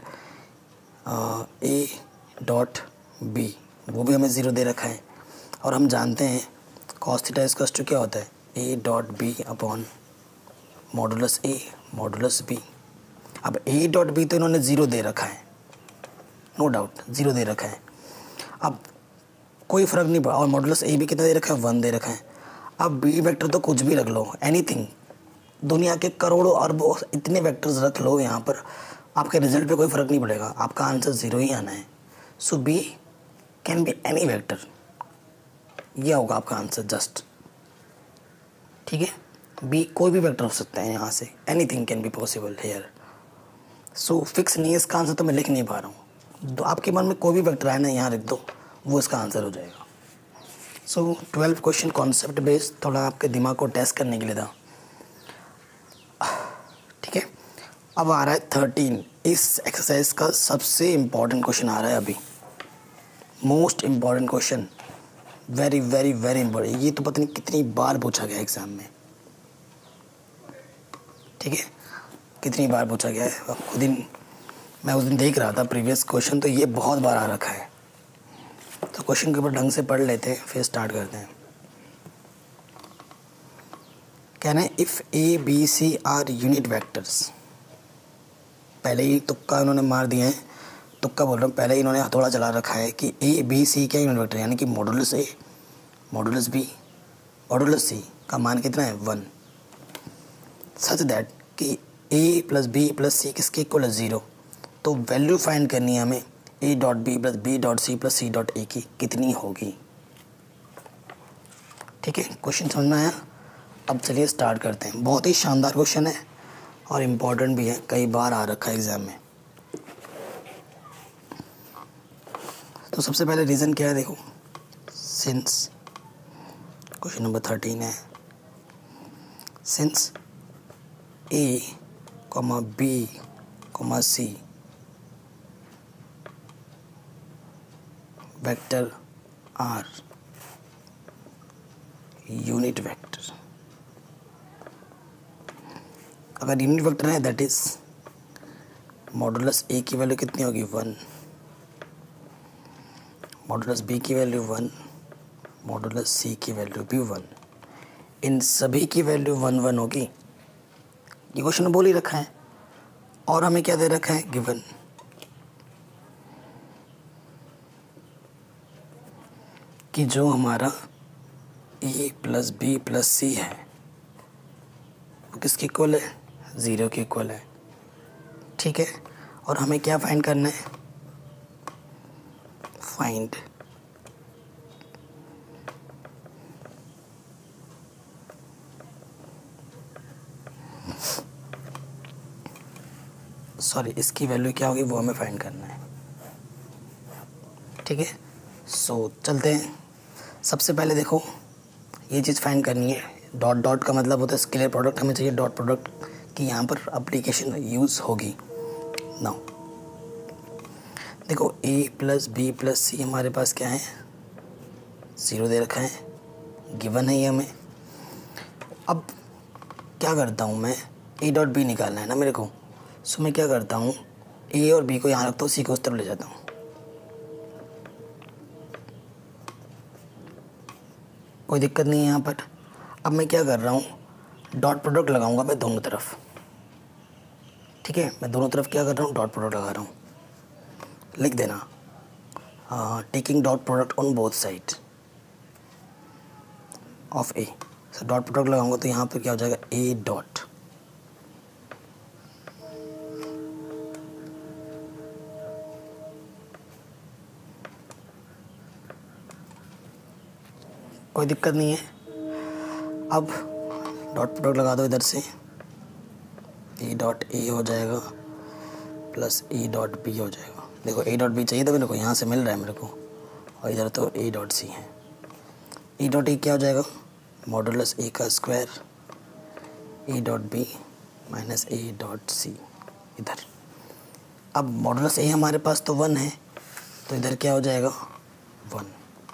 ए डॉट बी, वो भी हमें ज़ीरो दे रखा है। और हम जानते हैं कॉस थीटा इक्वल्स टू क्या होता है, A dot B upon modulus A modulus B. अब ए डॉट बी तो इन्होंने ज़ीरो दे रखा है, नो डाउट ज़ीरो दे रखा है। अब कोई फ़र्क नहीं पड़ा, और मॉडुलस ए भी कितना दे रखा है, वन दे रखा है। अब बी वेक्टर तो कुछ भी रख लो, एनीथिंग, दुनिया के करोड़ों अरबों इतने वेक्टर्स रख लो यहाँ पर, आपके रिजल्ट पे कोई फ़र्क नहीं पड़ेगा, आपका आंसर ज़ीरो ही आना है। So B can be any vector, यह होगा आपका आंसर जस्ट। ठीक है, बी कोई भी वेक्टर हो सकता है यहाँ से, anything can be possible here. So fix नहीं है इसका आंसर, तो मैं लिख नहीं पा रहा हूँ। तो आपके मन में कोई भी वेक्टर आए ना, यहाँ लिख दो, वो इसका आंसर हो जाएगा। So twelve question concept based, थोड़ा आपके दिमाग को टेस्ट करने के लिए था। ठीक है, अब आ रहा है थर्टीन, इस एक्सरसाइज का सबसे इम्पॉर्टेंट क्वेश्चन आ रहा है अभी, most important question, very very very important. ये तो पता नहीं कितनी बार पूछा गया एग्ज़ाम में। ठीक है, कितनी बार पूछा गया है, खुद ही मैं उस दिन देख रहा था प्रीवियस क्वेश्चन, तो ये बहुत बार आ रखा है। तो क्वेश्चन के ऊपर ढंग से पढ़ लेते हैं, फिर स्टार्ट करते हैं। कहना है if A B C are unit vectors, पहले ही तुक्का इन्होंने मार दिया है, तुक्का बोल रहा हूँ, पहले ही इन्होंने हथौड़ा चला रखा है कि ए बी सी क्या यूनिट वेक्टर, यानी कि modulus A modulus B modulus C का मान कितना है, वन, सच दैट कि A plus B plus C किसके इक्वल है, ज़ीरो। तो वैल्यू फाइंड करनी है हमें A dot B plus B dot C plus C dot A की कितनी होगी। ठीक है, क्वेश्चन समझ में आया। अब चलिए स्टार्ट करते हैं। बहुत ही शानदार क्वेश्चन है और इम्पोर्टेंट भी है, कई बार आ रखा है एग्ज़ाम में। तो सबसे पहले रीज़न क्या है, देखो, सिंस क्वेश्चन नंबर थर्टीन है, since A comma B comma C vector are unit vector. अगर यूनिट वेक्टर है दैट इज मॉडुलस ए की वैल्यू कितनी होगी, वन, मॉडुलस बी की वैल्यू वन, मॉडुलस सी की वैल्यू भी वन, इन सभी की वैल्यू वन वन होगी। ये क्वेश्चन बोल ही रखा है और हमें क्या दे रखा है, गिवन कि जो हमारा A plus B plus C है वो किसके इक्वल है, ज़ीरो के इक्वल है। ठीक है, और हमें क्या फाइंड करना है, फाइंड सॉरी इसकी वैल्यू क्या होगी वो हमें फाइंड करना है। ठीक है, सो चलते हैं। सबसे पहले देखो ये चीज़ फाइंड करनी है, डॉट डॉट का मतलब होता है स्केलर प्रोडक्ट, हमें चाहिए डॉट प्रोडक्ट की यहाँ पर एप्लीकेशन यूज़ होगी। नाउ देखो A plus B plus C हमारे पास क्या है, ज़ीरो दे रखा है, गिवन है ये हमें। अब क्या करता हूँ मैं, ए डॉट बी निकालना है ना मेरे को, सो मैं क्या करता हूँ, ए और बी को यहाँ रखता हूँ, सी को उस तरफ ले जाता हूँ। कोई दिक्कत नहीं है यहाँ पर। अब मैं क्या कर रहा हूँ, डॉट प्रोडक्ट लगाऊंगा मैं दोनों तरफ। ठीक है, मैं दोनों तरफ क्या कर रहा हूँ, डॉट प्रोडक्ट लगा रहा हूँ। लिख देना taking dot product on both side of A. So dot product लगाऊंगा तो यहाँ पर क्या हो जाएगा, ए डॉट कोई दिक्कत नहीं है। अब डॉट प्रोडक्ट लगा दो इधर से, ए डॉट ए हो जाएगा प्लस ए डॉट बी हो जाएगा। देखो ए डॉट बी चाहिए था मेरे को, यहाँ से मिल रहा है मेरे को, और इधर तो ए डॉट सी है। ए डॉट ए क्या हो जाएगा, मॉडुलस ए का square A dot B minus A dot C इधर। अब मॉडुलस ए हमारे पास तो वन है, तो इधर क्या हो जाएगा, वन।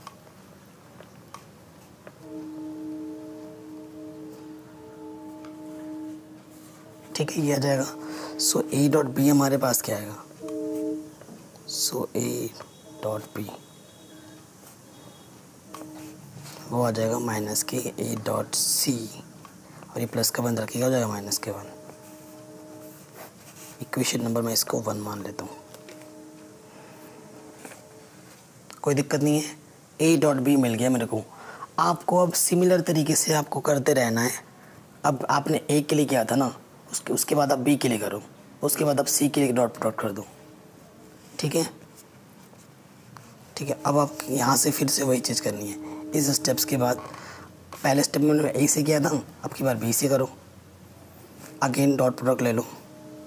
ठीक है, ये आ जाएगा। सो ए डॉट बी हमारे पास क्या आएगा, सो ए डॉट बी वो आ जाएगा माइनस के ए डॉट सी, और ये प्लस का वन रखेगा, हो जाएगा माइनस के वन। इक्वेशन नंबर मैं इसको वन मान लेता हूँ, कोई दिक्कत नहीं है। ए डॉट बी मिल गया मेरे को। आपको अब सिमिलर तरीके से आपको करते रहना है। अब आपने ए के लिए किया था ना, उसके उसके बाद आप बी के लिए करो, उसके बाद आप सी के लिए डॉट प्रोडक्ट कर दो। ठीक है, ठीक है। अब आप यहाँ से फिर से वही चीज़ करनी है। इस स्टेप्स के बाद पहले स्टेप में मैंने ए से किया था, अब की बार बी से करो, अगेन डॉट प्रोडक्ट ले लो,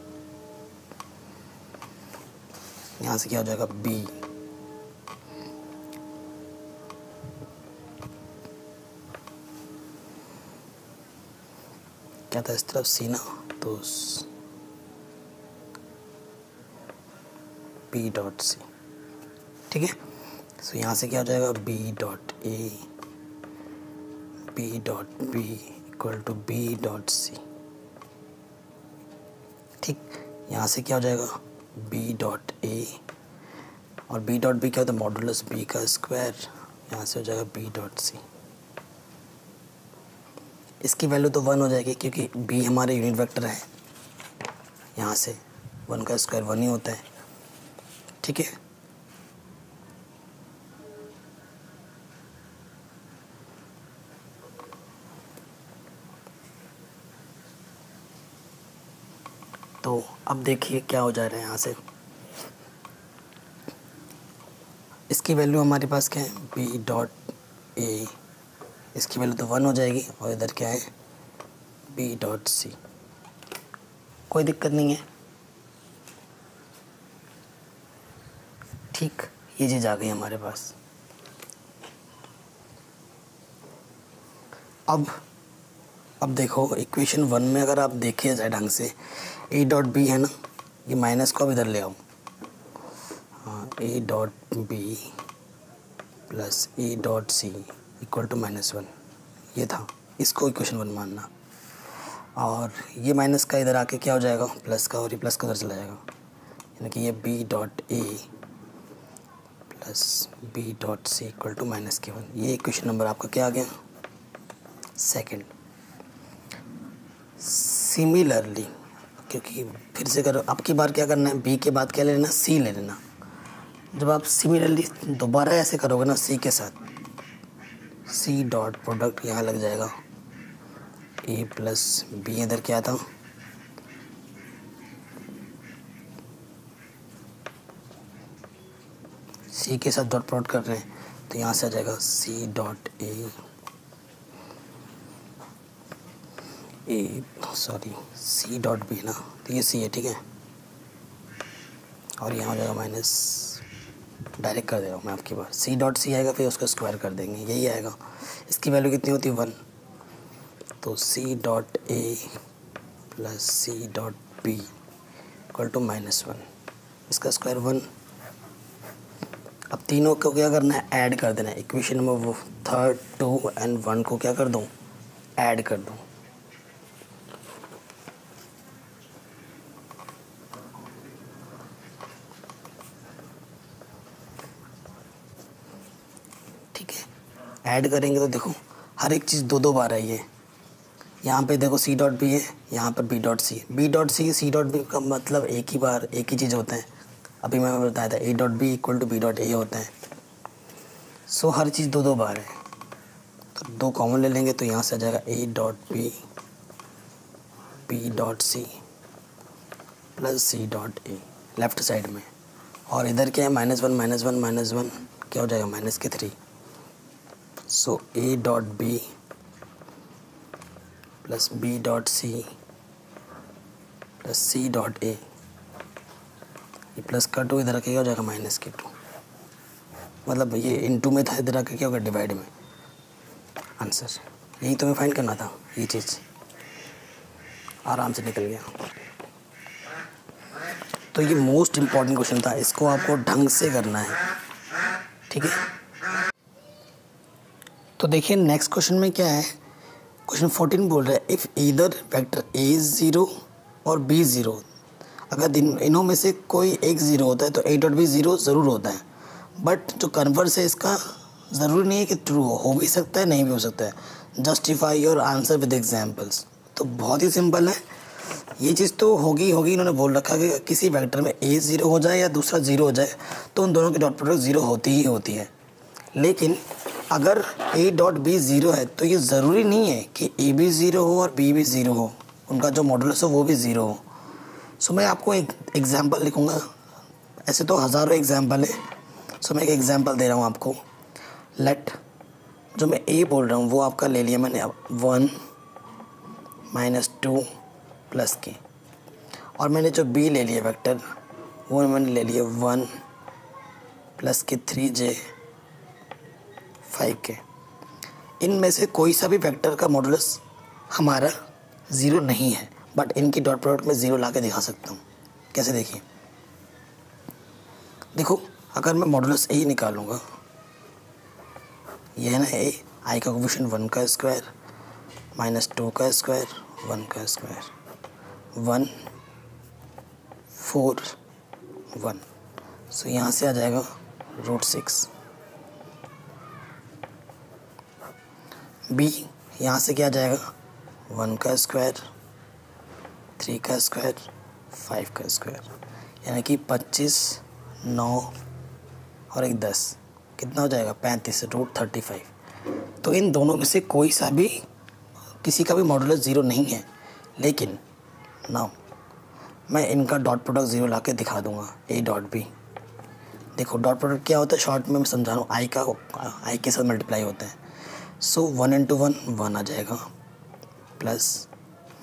यहाँ से क्या हो जाएगा, बी क्या था इस तरफ सी ना, तो बी डॉट सी। ठीक है, सो यहाँ से क्या हो जाएगा, B dot A B dot B equal to B dot C. ठीक, यहाँ से क्या हो जाएगा, बी डॉट ए और बी डॉट बी क्या होता है, मॉडुलस बी का स्क्वायर, यहाँ से हो जाएगा बी डॉट सी। इसकी वैल्यू तो वन हो जाएगी क्योंकि बी हमारे यूनिट वेक्टर है, यहाँ से वन का स्क्वायर वन ही होता है। ठीक है, तो अब देखिए क्या हो जा रहा है यहाँ से। इसकी वैल्यू हमारे पास क्या है, बी डॉट ए, इसकी वैल्यू तो वन हो जाएगी और इधर क्या है, बी डॉट सी। कोई दिक्कत नहीं है, ठीक, ये चीज़ आ गई हमारे पास। अब अब देखो इक्वेशन वन में अगर आप देखिए जाए ढंग से, ए डॉट बी है ना, ये माइनस को अब इधर ले आओ, हाँ, A dot B plus A dot C equal to minus one, ये था, इसको इक्वेशन वन मानना। और ये माइनस का इधर आके क्या हो जाएगा, प्लस का, और ये प्लस का उधर चला जाएगा, यानी कि ये B dot A plus B dot C equal to minus के वन। ये इक्वेशन नंबर आपका क्या आ गया, सेकंड। सिमिलरली, क्योंकि फिर से करो, अब की बार क्या करना है, बी के बाद क्या ले लेना, सी ले लेना। जब आप सिमिलरली दोबारा ऐसे करोगे ना सी के साथ, सी डॉट प्रोडक्ट यहाँ लग जाएगा, ए प्लस बी इधर क्या था, सी के साथ डॉट प्रोडक्ट कर रहे हैं, तो यहाँ से आ जाएगा C dot A A sorry C dot B ना, तो ये सी है, ठीक है, और यहाँ हो जाएगा माइनस, डायरेक्ट कर दे रहा हूँ मैं आपकी बार, सी डॉट सी आएगा, फिर उसको स्क्वायर कर देंगे, यही आएगा। इसकी वैल्यू कितनी होती है, वन, तो C dot A plus C dot B equal to minus one, इसका स्क्वायर वन। अब तीनों को क्या करना है, ऐड कर देना है। इक्वेशन में वो थर्ड, टू एंड वन को क्या कर दूँ, ऐड कर दूँ। ठीक है, ऐड करेंगे तो देखो हर एक चीज़ दो दो बार है। ये यहाँ पे देखो सी डॉट बी है, यहाँ पर B dot C, B dot C C dot B का मतलब एक ही बार एक ही चीज़ होता है। अभी मैं बताया था A dot B equal to B dot A होता है। सो हर चीज़ दो दो बार है, तो दो कॉमन ले लेंगे, तो यहाँ से आ जाएगा A dot B B dot C plus C dot A left side में, और इधर क्या है, minus one minus one minus one क्या हो जाएगा, माइनस के three. So A dot B plus B dot C plus C dot A, ये प्लस का टू इधर आके क्या हो जाएगा, माइनस के टू, मतलब ये इनटू में था, इधर आके क्या होगा, डिवाइड में। आंसर यही तो मैं फाइंड करना था, ये चीज़ आराम से निकल गया। तो ये मोस्ट इम्पॉर्टेंट क्वेश्चन था, इसको आपको ढंग से करना है, ठीक है। तो देखिए नेक्स्ट क्वेश्चन में क्या है, क्वेश्चन फोर्टीन बोल रहा है if either vector A is zero और बी ज़ीरो, अगर इन इन्हों में से कोई एक ज़ीरो होता है तो ए डॉट बी ज़ीरो ज़रूर होता है। बट जो कन्वर्स है इसका ज़रूरी नहीं है कि ट्रू हो हो भी सकता है, नहीं भी हो सकता है। Justify your answer with examples. तो बहुत ही सिंपल है, ये चीज़ तो होगी होगी इन्होंने बोल रखा है कि किसी वेक्टर में ए ज़ीरो हो जाए या दूसरा ज़ीरो हो जाए तो उन दोनों की डॉट प्रोडक्ट ज़ीरो होती ही होती है। लेकिन अगर ए डॉट बी ज़ीरो है तो ये ज़रूरी नहीं है कि ए भी ज़ीरो हो और बी भी ज़ीरो हो, उनका जो मॉडुलस हो वो भी ज़ीरो हो। सो मैं आपको एक एग्जांपल लिखूँगा, ऐसे तो हज़ारों एग्जांपल है, सो मैं एक एग्जांपल दे रहा हूँ आपको। लेट जो मैं ए बोल रहा हूँ वो आपका ले लिया मैंने वन माइनस टू प्लस के, और मैंने जो बी ले लिया वेक्टर वो मैंने ले लिया वन प्लस के थ्री जे फाइव के। इनमें से कोई सा भी वेक्टर का मॉडुलस हमारा ज़ीरो नहीं है, बट इनकी डॉट प्रोडक्ट में ज़ीरो ला के दिखा सकता हूँ। कैसे, देखिए, देखो अगर मैं मॉडुलस ए निकालूंगा, ये है ना ए, आई का कोफिशिएंट वन का स्क्वायर माइनस टू का स्क्वायर वन का square one four one, so यहाँ से आ जाएगा रूट सिक्स। बी यहाँ से क्या आ जाएगा, वन का स्क्वायर थ्री का स्क्वायर फाइव का स्क्वायर, यानी कि पच्चीस नौ और एक दस, कितना हो जाएगा, पैंतीस रूट थर्टी फाइव। तो इन दोनों में से कोई सा भी किसी का भी मॉडुलस ज़ीरो नहीं है, लेकिन नाउ मैं इनका डॉट प्रोडक्ट ज़ीरो ला के दिखा दूंगा, ए डॉट बी। देखो डॉट प्रोडक्ट क्या होता है, शॉर्ट में मैं समझा रहा हूँ, आई का आई के साथ मल्टीप्लाई होता है। So one into one one आ जाएगा plus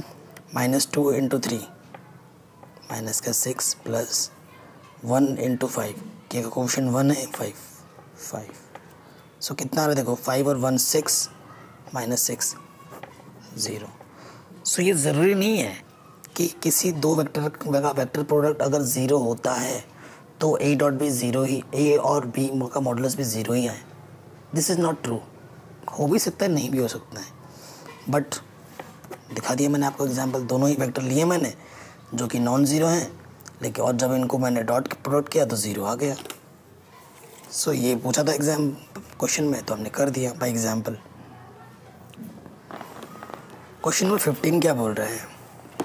minus two into three minus का six plus one into five, K का कोफिशिएंट वन है, फाइव फाइव सो कितना आ रहा है देखो, फाइव और one six minus six zero. So ये ज़रूरी नहीं है कि किसी दो वेक्टर का वेक्टर प्रोडक्ट अगर ज़ीरो होता है तो ए डॉट भी ज़ीरो ही, ए और बी का मॉडुलस भी ज़ीरो ही आए। This is not true. हो भी सकता है, नहीं भी हो सकता है, बट दिखा दिया मैंने आपको एग्जांपल। दोनों ही वेक्टर लिए मैंने जो कि नॉन ज़ीरो हैं, लेकिन और जब इनको मैंने डॉट प्रोडक्ट किया तो ज़ीरो आ गया। सो so, ये पूछा था एग्जाम क्वेश्चन में तो हमने कर दिया by example. Question number fifteen क्या बोल रहा है,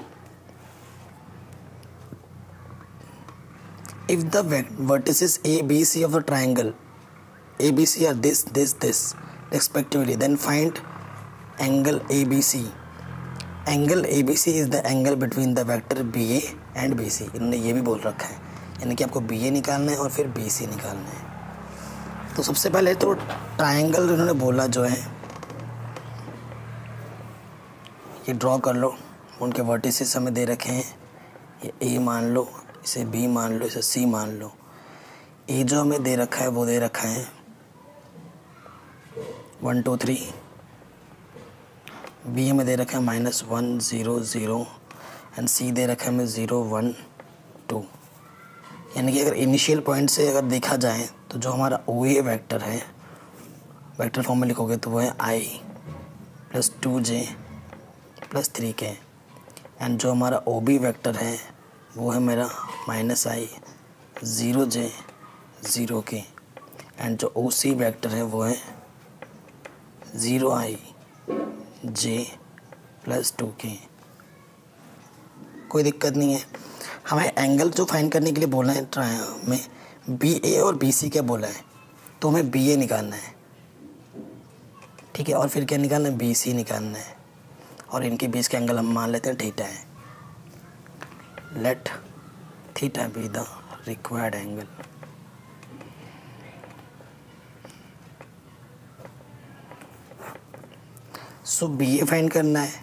if the vertices A B C of the triangle A B C are this this this respectively, then find angle A B C. Angle A B C is the angle between the vector B A and B C. इन्होंने ये भी बोल रखा है, यानी कि आपको B A निकालना है और फिर B C निकालना है। तो सबसे पहले तो ट्रायंगल इन्होंने बोला जो है ये ड्रॉ कर लो। उनके वर्टिसेस हमें दे रखे हैं, ये A मान लो, इसे B मान लो, इसे C मान लो। A जो हमें दे रखा है वो दे रखा है वन टू थ्री, बी हमें दे रखा है minus one zero zero and C दे रखा है हमें ज़ीरो वन टू। यानी कि अगर इनिशियल पॉइंट से अगर देखा जाए तो जो हमारा ओ ए वेक्टर है, वेक्टर फॉर्म में लिखोगे तो वो है आई plus two J plus three K, and जो हमारा ओ बी वेक्टर है वो है मेरा minus I zero J zero K, and जो ओ सी वेक्टर है वो है zero I J plus two K. कोई दिक्कत नहीं है। हमें एंगल जो फाइंड करने के लिए बोला है ट्रायंगल में बी ए और बी सी क्या बोला है, तो हमें बी ए निकालना है, ठीक है, और फिर क्या निकालना है, बी सी निकालना है, और इनके बीच के एंगल हम मान लेते हैं थीटा है। Let theta be the required angle. So B A find करना है।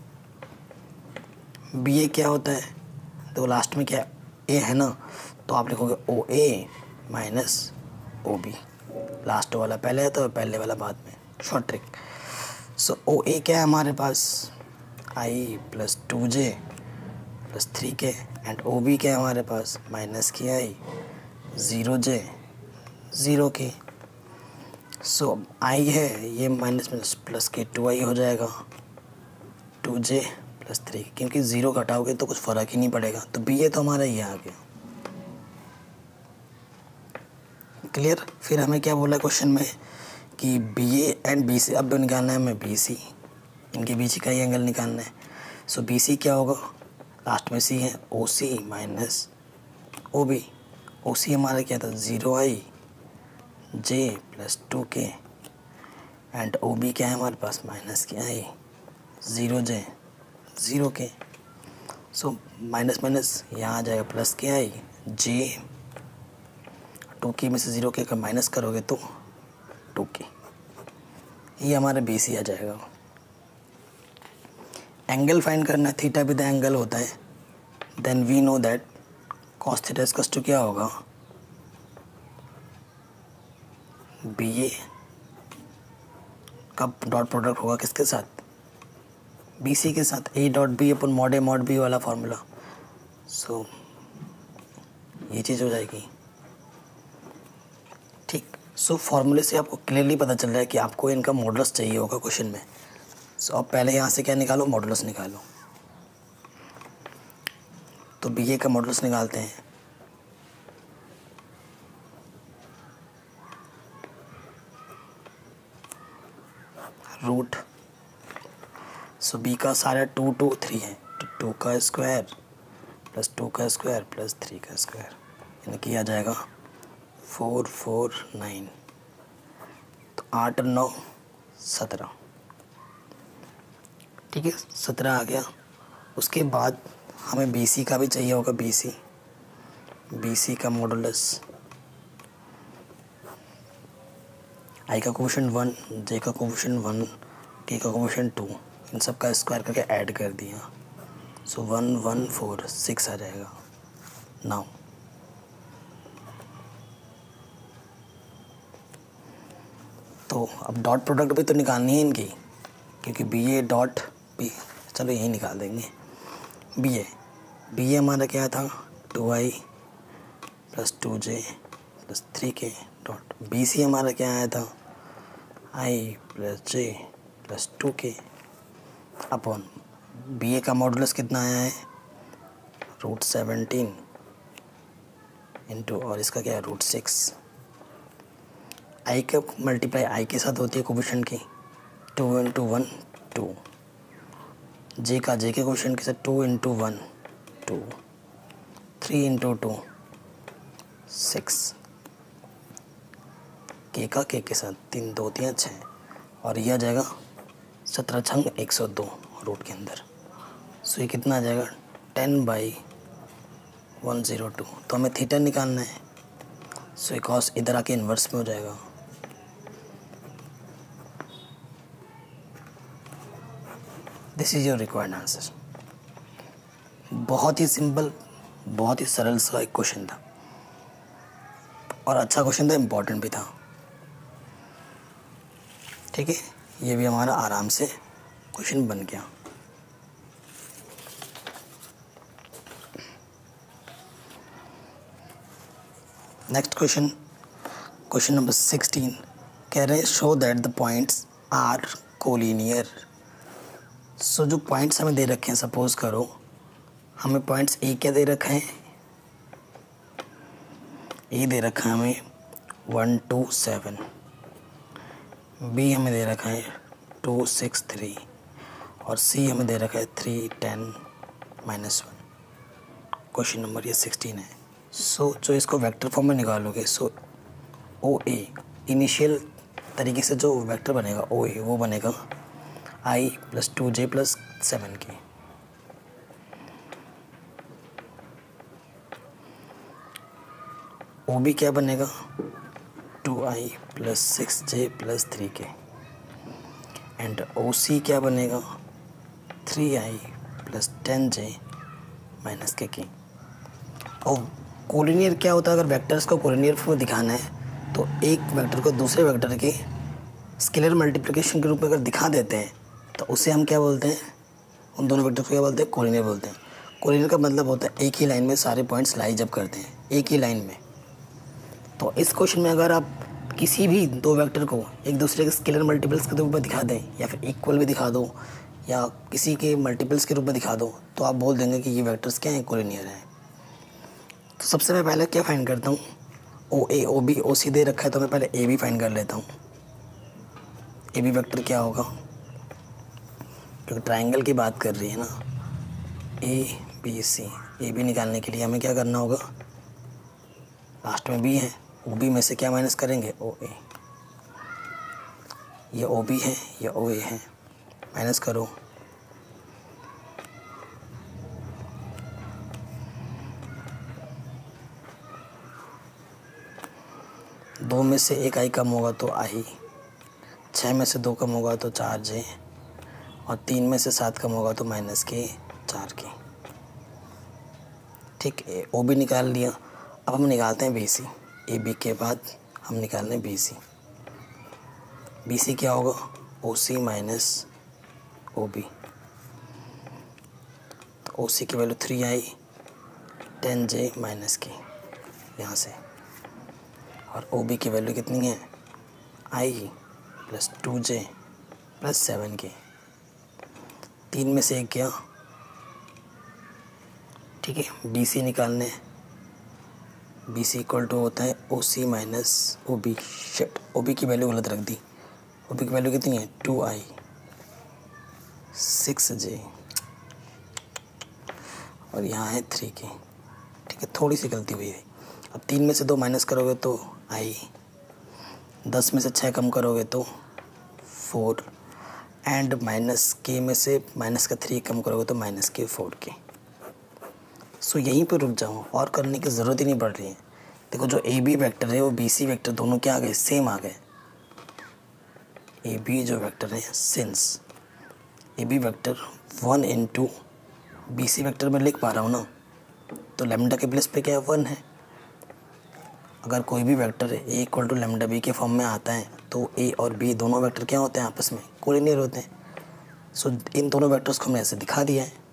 बी ए क्या होता है, तो लास्ट में क्या ए है ना, तो आप लिखोगे O A minus O B. Last वाला पहले है तो पहले वाला बाद में, शॉर्ट ट्रिक। सो ओ ए क्या है हमारे पास, I plus two J plus three K, and O B क्या है हमारे पास, माइनस की आई ज़ीरो जे ज़ीरो के। सो so, आई है ये माइनस माइनस प्लस के टू आई हो जाएगा, टू जे प्लस थ्री, क्योंकि ज़ीरो घटाओगे तो कुछ फ़र्क ही नहीं पड़ेगा। तो बी ए तो हमारा ये आ गया। क्लियर। फिर हमें क्या बोला क्वेश्चन में कि B A and B C, अब निकालना है हमें बी सी, इनके बीच का ही एंगल निकालना है। सो so, बी सी क्या होगा, लास्ट में सी है, O C minus O B. ओ सी हमारा क्या था, zero I J plus two K, and O B क्या है हमारे पास, माइनस के आई ज़ीरो जे ज़ीरो के। सो माइनस माइनस यहाँ आ जाएगा, प्लस के आई जे टू के में से ज़ीरो के का माइनस करोगे तो टू के, ये हमारा बी सी आ जाएगा। एंगल फाइंड करना है, थीटा भी द एंगल होता है। Then we know that cos theta इसका टू क्या होगा, बी ए का डॉट प्रोडक्ट होगा किसके साथ, बी सी के साथ, A dot B upon mod A mod B वाला फार्मूला। सो ये चीज़ हो जाएगी, ठीक। सो फार्मूले से आपको क्लियरली पता चल रहा है कि आपको इनका मॉडुलस चाहिए होगा क्वेश्चन में। सो अब पहले यहाँ से क्या निकालो, मॉडुलस निकालो। तो बी ए का मॉडुलस निकालते हैं। रूट, सो बी का सारा टू टू थ्री है, तो टू का स्क्वायर प्लस टू का स्क्वायर प्लस थ्री का स्क्वायर, यानी कि आ जाएगा फोर फोर नाइन। तो आठ और नौ सत्रह, ठीक है, सत्रह आ गया। उसके बाद हमें बी सी का भी चाहिए होगा, बी सी बी सी का मॉडुलस, आई का कोफिशिएंट वन, जे का कोफिशिएंट वन, के का कोफिशिएंट टू, इन सब का स्क्वायर करके ऐड कर दिया। So one one four six आ जाएगा। नाउ तो अब डॉट प्रोडक्ट भी तो निकालनी है इनकी, क्योंकि बी ए डॉट बी, चलो यही निकाल देंगे। बी ए बी ए हमारा क्या था, टू आई प्लस टू जे plus three K dot. B C हमारा क्या आया था, I plus J plus two K upon B A का मॉडुलस कितना आया है, रूट सेवनटीन इंटू, और इसका क्या है, रूट सिक्स। आई का मल्टीप्लाई आई के साथ होती है कोफिशिएंट की, two into one two. J का जे के कोफिशिएंट के साथ two into one two, three into two six. K का के के साथ तीन, दो तीन छः, और यह आ जाएगा सत्रह छंग एक सौ दो रूट के अंदर। सो ये कितना आ जाएगा, ten by one zero two. तो हमें थीटा निकालना है, सो कॉस इधर आके इन्वर्स में हो जाएगा। This is your required answer. बहुत ही सिंपल, बहुत ही सरल सा एक क्वेश्चन था, और अच्छा क्वेश्चन था, इम्पोर्टेंट भी था। ठीक है, ये भी हमारा आराम से क्वेश्चन बन गया। Next question, question number sixteen, कह रहे हैं show that the points are collinear. So जो पॉइंट्स हमें दे रखे हैं, सपोज करो हमें पॉइंट्स ए क्या दे रखा है, ए दे रखा है हमें वन टू सेवन, बी हमें दे रखा है टू सिक्स थ्री, और सी हमें दे रखा है three ten minus one. Question number ये सिक्सटीन है। सो so, जो इसको वेक्टर फॉर्म में निकालोगे, सो ओ ए इनिशियल तरीके से जो वेक्टर बनेगा ओ ए, वो बनेगा I plus two J plus seven K. O B क्या बनेगा, two I plus six J plus three K. And O C क्या बनेगा, three I plus ten J minus K की। और कोलिनियर क्या होता है, अगर वेक्टर्स को कोलिनियर फॉर्म में दिखाना है तो एक वेक्टर को दूसरे वेक्टर के स्केलर मल्टीप्लिकेशन के रूप में अगर दिखा देते हैं तो उसे हम क्या बोलते हैं, उन दोनों वेक्टर को क्या बोलते हैं, कोलिनियर बोलते हैं। कोलिनियर का मतलब होता है एक ही लाइन में सारे पॉइंट्स लाई जब करते हैं एक ही लाइन में। तो इस क्वेश्चन में अगर आप किसी भी दो वेक्टर को एक दूसरे के स्केलर मल्टीपल्स के रूप में दिखा दें, या फिर इक्वल भी दिखा दो, या किसी के मल्टीपल्स के रूप में दिखा दो, तो आप बोल देंगे कि ये वेक्टर्स क्या हैं, कोलिनियर हैं। तो सबसे मैं पहले क्या फाइंड करता हूँ, ओ ए ओ बी ओ सी दे रखा है, तो मैं पहले ए बी फाइंड कर लेता हूँ। ए बी वेक्टर क्या होगा, क्योंकि ट्राइंगल की बात कर रही है ना, ए बी सी। ए बी निकालने के लिए हमें क्या करना होगा, लास्ट में बी है, ओ बी में से क्या माइनस करेंगे, ओ ए। ये ओ बी है, ये ओ ए है, माइनस करो। दो में से एक आई कम होगा तो आई, छः में से दो कम होगा तो चार जे, और तीन में से सात कम होगा तो माइनस के चार के। ठीक है, ओ बी निकाल लिया। अब हम निकालते हैं बी सी। ए बी के बाद हम निकाल लें बी सी। बी सी क्या होगा, ओ सी माइनस ओ बी। तो ओ सी की value three I, ten J minus K यहाँ से, और ओ बी की वैल्यू कितनी है, आई प्लस टू जे प्लस सेवन के। तीन में से एक क्या, ठीक है। बी सी निकालने, बी सी इक्वल टू होता है O C minus O B. Shit, O B की वैल्यू गलत रख दी। ओ बी की वैल्यू कितनी है, टू आई सिक्स जे, और यहाँ है थ्री के। ठीक है, थोड़ी सी गलती हुई है। अब तीन में से दो माइनस करोगे तो आई, दस में से छः कम करोगे तो फोर, एंड माइनस के में से माइनस का थ्री कम करोगे तो माइनस के फोर के। सो यहीं पर रुक जाओ, और करने की ज़रूरत ही नहीं पड़ रही है। देखो जो ए बी वैक्टर है वो बी सी वैक्टर दोनों क्या आ गए, सेम आ गए। ए बी जो वैक्टर है, since A B vector one into B C vector में लिख पा रहा हूँ ना, तो लैम्डा के प्लेस पे क्या है, वन है। अगर कोई भी vector A equal to lambda B के फॉर्म में आता है तो ए और बी दोनों वेक्टर क्या होते हैं, आपस में कोलिनियर होते हैं। सो इन दोनों वेक्टर्स को हमने ऐसे दिखा दिया है,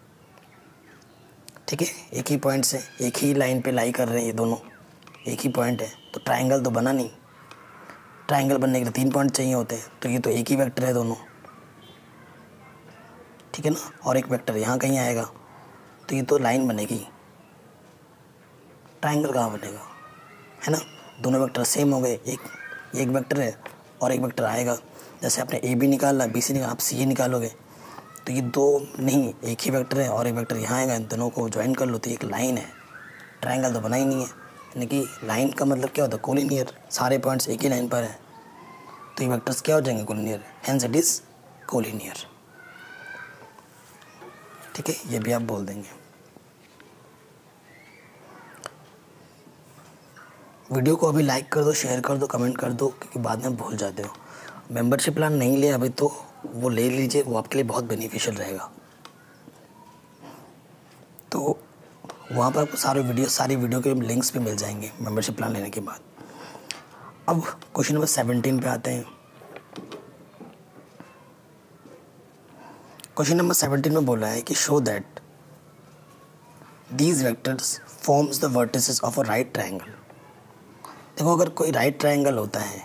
ठीक है। एक ही पॉइंट से एक ही लाइन पे लाई कर रहे हैं, ये दोनों एक ही पॉइंट है, तो ट्राइंगल तो बना नहीं। ट्राइंगल बनने के लिए तीन पॉइंट चाहिए होते हैं, तो ये तो एक ही वेक्टर है दोनों, ठीक है ना। और एक वेक्टर यहाँ कहीं आएगा, तो ये तो लाइन बनेगी, ट्राइंगल कहाँ बनेगा, है ना। दोनों वेक्टर सेम हो गए, एक एक वेक्टर है और एक वेक्टर आएगा। जैसे आपने ए बी निकाला, बी सी निकाला, आप सी ए निकालोगे, तो ये दो नहीं, एक ही वेक्टर है और एक वेक्टर यहाँ आएगा, इन दोनों को ज्वाइन कर लो तो एक लाइन है। ट्राइंगल तो बना ही नहीं है, यानी कि लाइन का मतलब क्या होता है, कोलिनियर। सारे पॉइंट्स एक ही लाइन पर है, तो ये वेक्टर्स क्या हो जाएंगे, collinear, hence it is collinear, ठीक है। ये भी आप बोल देंगे। वीडियो को अभी लाइक कर दो, शेयर कर दो, कमेंट कर दो, क्योंकि बाद में भूल जाते हो। मेंबरशिप प्लान नहीं लिया अभी तो वो ले लीजिए, वो आपके लिए बहुत बेनिफिशियल रहेगा। तो वहाँ पर आपको सारे वीडियो सारी वीडियो के लिंक्स भी मिल जाएंगे मेंबरशिप प्लान लेने के बाद। अब क्वेश्चन नंबर सेवनटीन पे आते हैं। क्वेश्चन नंबर सेवनटीन में बोला है कि show that these vectors forms the vertices of a right triangle. देखो, अगर कोई राइट ट्राइंगल होता है,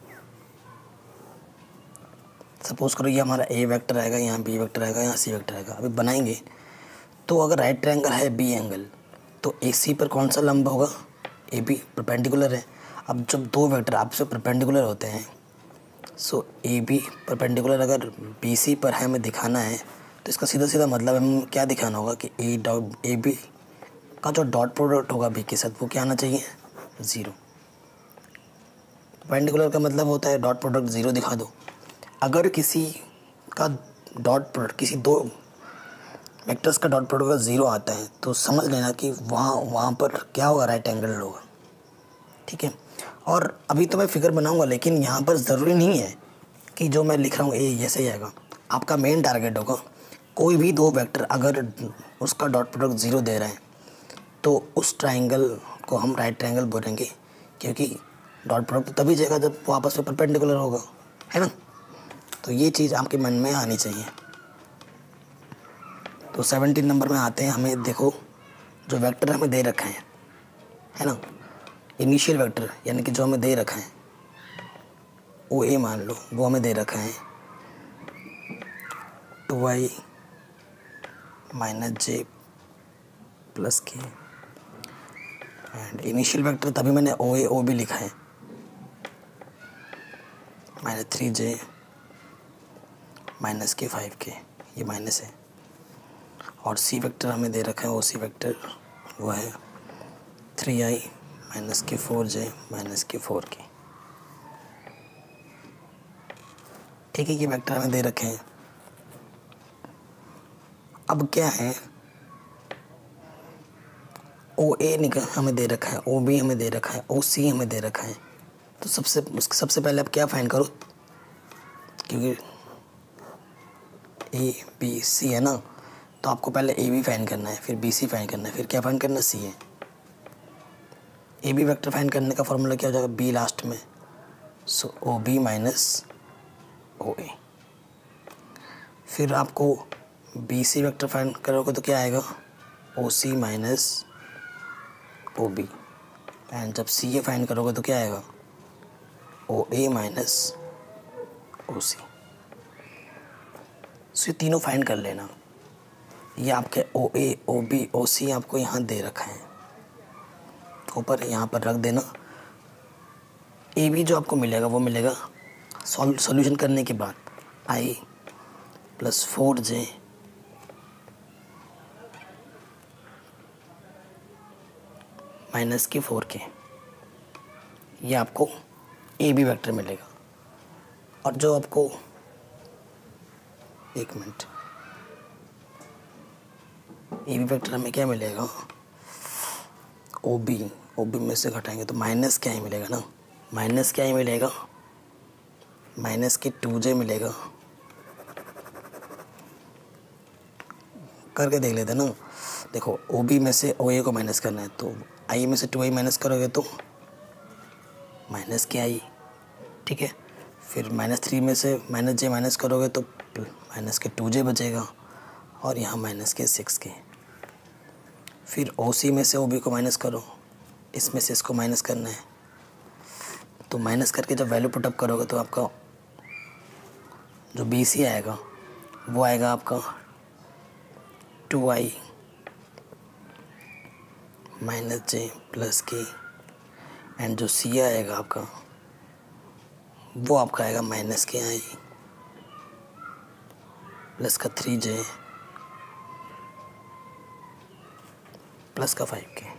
सपोज करो ये हमारा ए वेक्टर आएगा, यहाँ बी वेक्टर आएगा, यहाँ सी वेक्टर आएगा, अभी बनाएंगे। तो अगर राइट ट्राइंगल है बी एंगल, तो ए सी पर कौन सा लंब होगा, ए बी परपेंडिकुलर है। अब जब दो वेक्टर आपसे परपेंडिकुलर होते हैं, सो ए बी परपेंडिकुलर अगर बी सी पर है, हमें दिखाना है, तो इसका सीधा सीधा मतलब हमें क्या दिखाना होगा कि ए डॉट ए बी का जो डॉट प्रोडक्ट होगा बी के साथ, वो क्या आना चाहिए, ज़ीरो। परपेंडिकुलर का मतलब होता है डॉट प्रोडक्ट ज़ीरो दिखा दो। अगर किसी का डॉट प्रोडक्ट, किसी दो वेक्टर्स का डॉट प्रोडक्ट ज़ीरो आता है, तो समझ लेना कि वहाँ वहाँ पर क्या होगा, राइट एंगल होगा, ठीक है। और अभी तो मैं फिगर बनाऊंगा, लेकिन यहाँ पर ज़रूरी नहीं है कि जो मैं लिख रहा हूँ ए जैसे ही आएगा। आपका मेन टारगेट होगा कोई भी दो वेक्टर अगर उसका डॉट प्रोडक्ट ज़ीरो दे रहे हैं, तो उस ट्राइंगल को हम राइट ट्राइंगल बोलेंगे, क्योंकि डॉट प्रोडक्ट तभी जाएगा जब वो आपस में परपेंडिकुलर होगा, है ना। तो ये चीज़ आपके मन में आनी चाहिए। तो सेवनटीन नंबर में आते हैं। हमें देखो, जो वेक्टर हमें दे रखा है है ना, इनिशियल वेक्टर, यानी कि जो हमें दे रखा है ओ ए मान लो, वो हमें दे रखा है two Y minus J plus K. And initial vector तभी मैंने ओ ए ओ भी लिखा है, minus three J minus K five K, ये माइनस है। और सी वेक्टर हमें दे रखा है, ओ सी वेक्टर वो है three I minus K four J minus K four K, ठीक है। ये वेक्टर हमें दे रखे हैं। अब क्या है, ओ ए निकल हमें दे रखा है, ओ बी हमें दे रखा है, ओ सी हमें दे रखा है। तो सबसे उसके सबसे पहले आप क्या फाइंड करो, क्योंकि ए बी सी है ना, तो आपको पहले ए बी फाइंड करना है, फिर बी सी फाइंड करना है, फिर क्या फाइंड करना है, सी है। ए बी वेक्टर फाइंड करने का फॉर्मूला क्या हो जाएगा, बी लास्ट में, सो ओ बी माइनस ओ ए। फिर आपको बी सी वेक्टर फाइंड करोगे तो क्या आएगा, O C minus O B. And जब सी ए फाइंड करोगे तो क्या आएगा, ओ ए माइनस ओ सी। सो ये तीनों फाइंड कर लेना। ये आपके ओ ए ओ बी ओ सी आपको यहाँ दे रखा है, ऊपर यहाँ पर रख देना। ए बी जो आपको मिलेगा वो मिलेगा सॉल्यूशन करने के बाद, I plus four J minus K four K, ये आपको ए बी वेक्टर मिलेगा। और जो आपको, एक मिनट, ए बी वेक्टर हमें क्या मिलेगा, ओ बी ओ बी में से घटाएंगे तो माइनस क्या ही मिलेगा ना, माइनस क्या ही मिलेगा, माइनस के टू जे मिलेगा, करके देख लेते हैं ना। देखो ओ बी में से ओ ए को माइनस करना है, तो आई में से टू आई माइनस करोगे तो माइनस के आई, ठीक है। फिर माइनस थ्री में से माइनस जे माइनस करोगे तो माइनस के टू जे बचेगा, और यहाँ माइनस के सिक्स के। फिर ओ सी में से ओ बी को माइनस करो, इसमें से इसको माइनस करना है, तो माइनस करके जब वैल्यू पुटअप करोगे तो आपका जो बी सी आएगा वो आएगा आपका two I minus J plus K, and जो सी आएगा आपका वो आपका आएगा माइनस के आई प्लस का थ्री जे प्लस का फाइव के।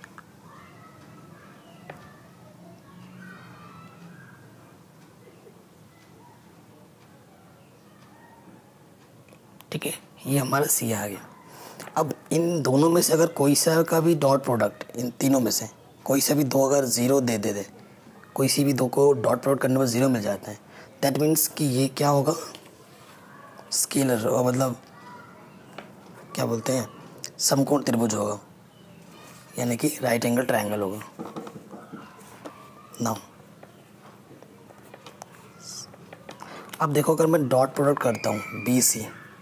ठीक है, ये हमारा सी आ गया। अब इन दोनों में से अगर कोई सा का भी डॉट प्रोडक्ट, इन तीनों में से कोई सा भी दो अगर ज़ीरो दे दे दे कोई सी भी दो को डॉट प्रोडक्ट करने पर ज़ीरो मिल जाता है, दैट मीन्स कि ये क्या होगा, स्केलर, और मतलब क्या बोलते हैं, समकोण त्रिभुज होगा, यानी कि राइट एंगल ट्रायंगल होगा। नाउ अब देखो, अगर मैं डॉट प्रोडक्ट करता हूँ बी सी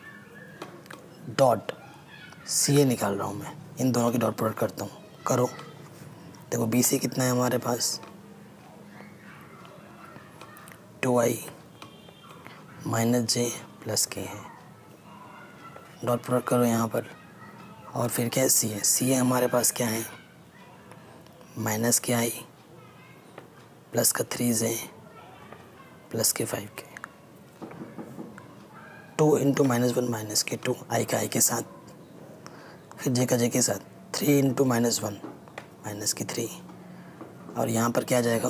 डॉट सी ए निकाल रहा हूँ, मैं इन दोनों की डॉट प्रोडक्ट करता हूँ, करो। देखो बी सी कितना है हमारे पास, two I minus J plus के है, डॉट प्रोडक्ट करो यहाँ पर। और फिर क्या है, सी है, सी है हमारे पास क्या है, माइनस के आई प्लस का three J plus K five K, two into minus one minus K two, I का आई के साथ, फिर जे का जे के साथ, three into minus one minus की थ्री, और यहाँ पर क्या जाएगा,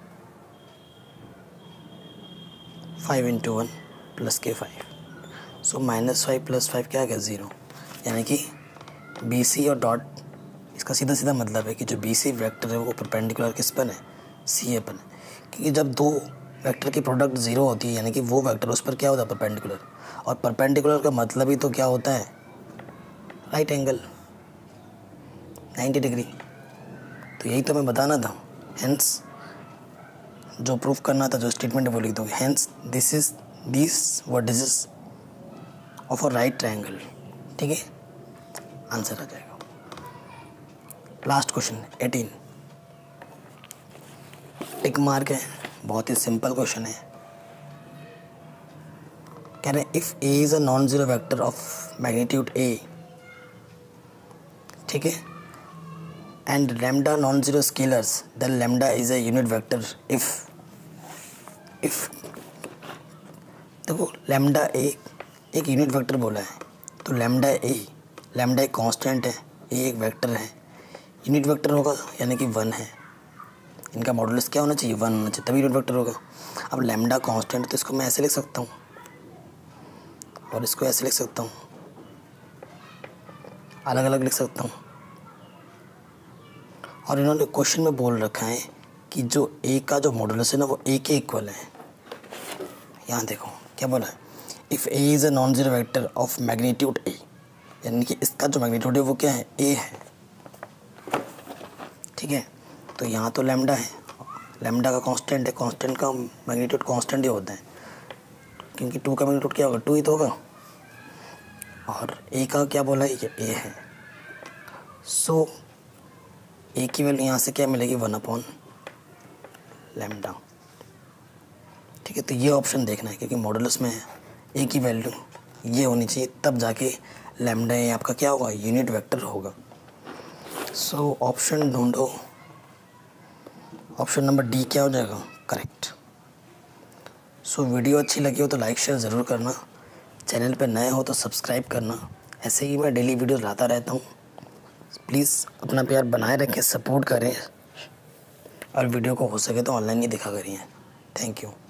five into one plus K five. So minus five plus five क्या आ गया, ज़ीरो। यानी कि बी सी और डॉट, इसका सीधा सीधा मतलब है कि जो बी सी वेक्टर है वो परपेंडिकुलर किस पर है, सी ए पर है। क्योंकि जब दो वेक्टर की प्रोडक्ट ज़ीरो होती है, यानी कि वो वेक्टर उस पर क्या होता है, परपेंडिकुलर, और परपेंडिकुलर का मतलब ही तो क्या होता है, राइट एंगल नाइन्टी डिग्री। तो यही तो मैं बताना था, हेंस जो प्रूफ करना था, जो स्टेटमेंट है वो लिख दूँगी, hence this is this vertices of a right triangle. ठीक है, आंसर आ जाएगा। Last question eighteen, tick mark है, बहुत ही सिंपल क्वेश्चन है। कह रहे हैं if A is a non zero vector of magnitude A, ठीक है, and lambda non zero scalars, then lambda is a unit vector if if देखो लैम्डा ए एक यूनिट वेक्टर बोला है, तो लैम्डा ए, लैम्डा एक कांस्टेंट है, A एक वेक्टर है, यूनिट वेक्टर होगा यानी कि वन है, इनका मॉडुलस क्या होना चाहिए, वन होना चाहिए, तभी यूनिट वेक्टर होगा। अब लैम्डा कांस्टेंट, तो इसको मैं ऐसे लिख सकता हूँ और इसको ऐसे लिख सकता हूँ, अलग अलग लिख सकता हूँ। और इन्होंने क्वेश्चन में बोल रखा है कि जो ए का जो मॉडुलस है ना वो ए के इक्वल है। यहाँ देखो क्या बोला है, if A is a non zero vector of magnitude A, यानी कि इसका जो मैग्नीट्यूड है वो क्या है, ए है। ठीक है, तो यहाँ तो लैम्डा है, लैम्डा का कांस्टेंट है, कांस्टेंट का मैग्नीट्यूड कांस्टेंट ही होता है, क्योंकि टू का मैग्नीट्यूड क्या होगा, टू ही तो होगा, और ए का क्या बोला है, ये ए है। सो ए की वैल्यू यहाँ से क्या मिलेगी, वन अपॉन लैम्डा। ठीक है, तो ये ऑप्शन देखना है, क्योंकि मॉडुलस में ए की वैल्यू ये होनी चाहिए, तब जाके लैम्डा ये आपका क्या होगा, यूनिट वेक्टर होगा। सो ऑप्शन ढूंढो, ऑप्शन नंबर डी क्या हो जाएगा, करेक्ट। सो वीडियो अच्छी लगी हो तो लाइक शेयर ज़रूर करना, चैनल पे नए हो तो सब्सक्राइब करना, ऐसे ही मैं डेली वीडियो लाता रहता हूँ। प्लीज़ अपना प्यार बनाए रखें, सपोर्ट करें, और वीडियो को हो सके तो ऑनलाइन ही दिखा करिए। Thank you.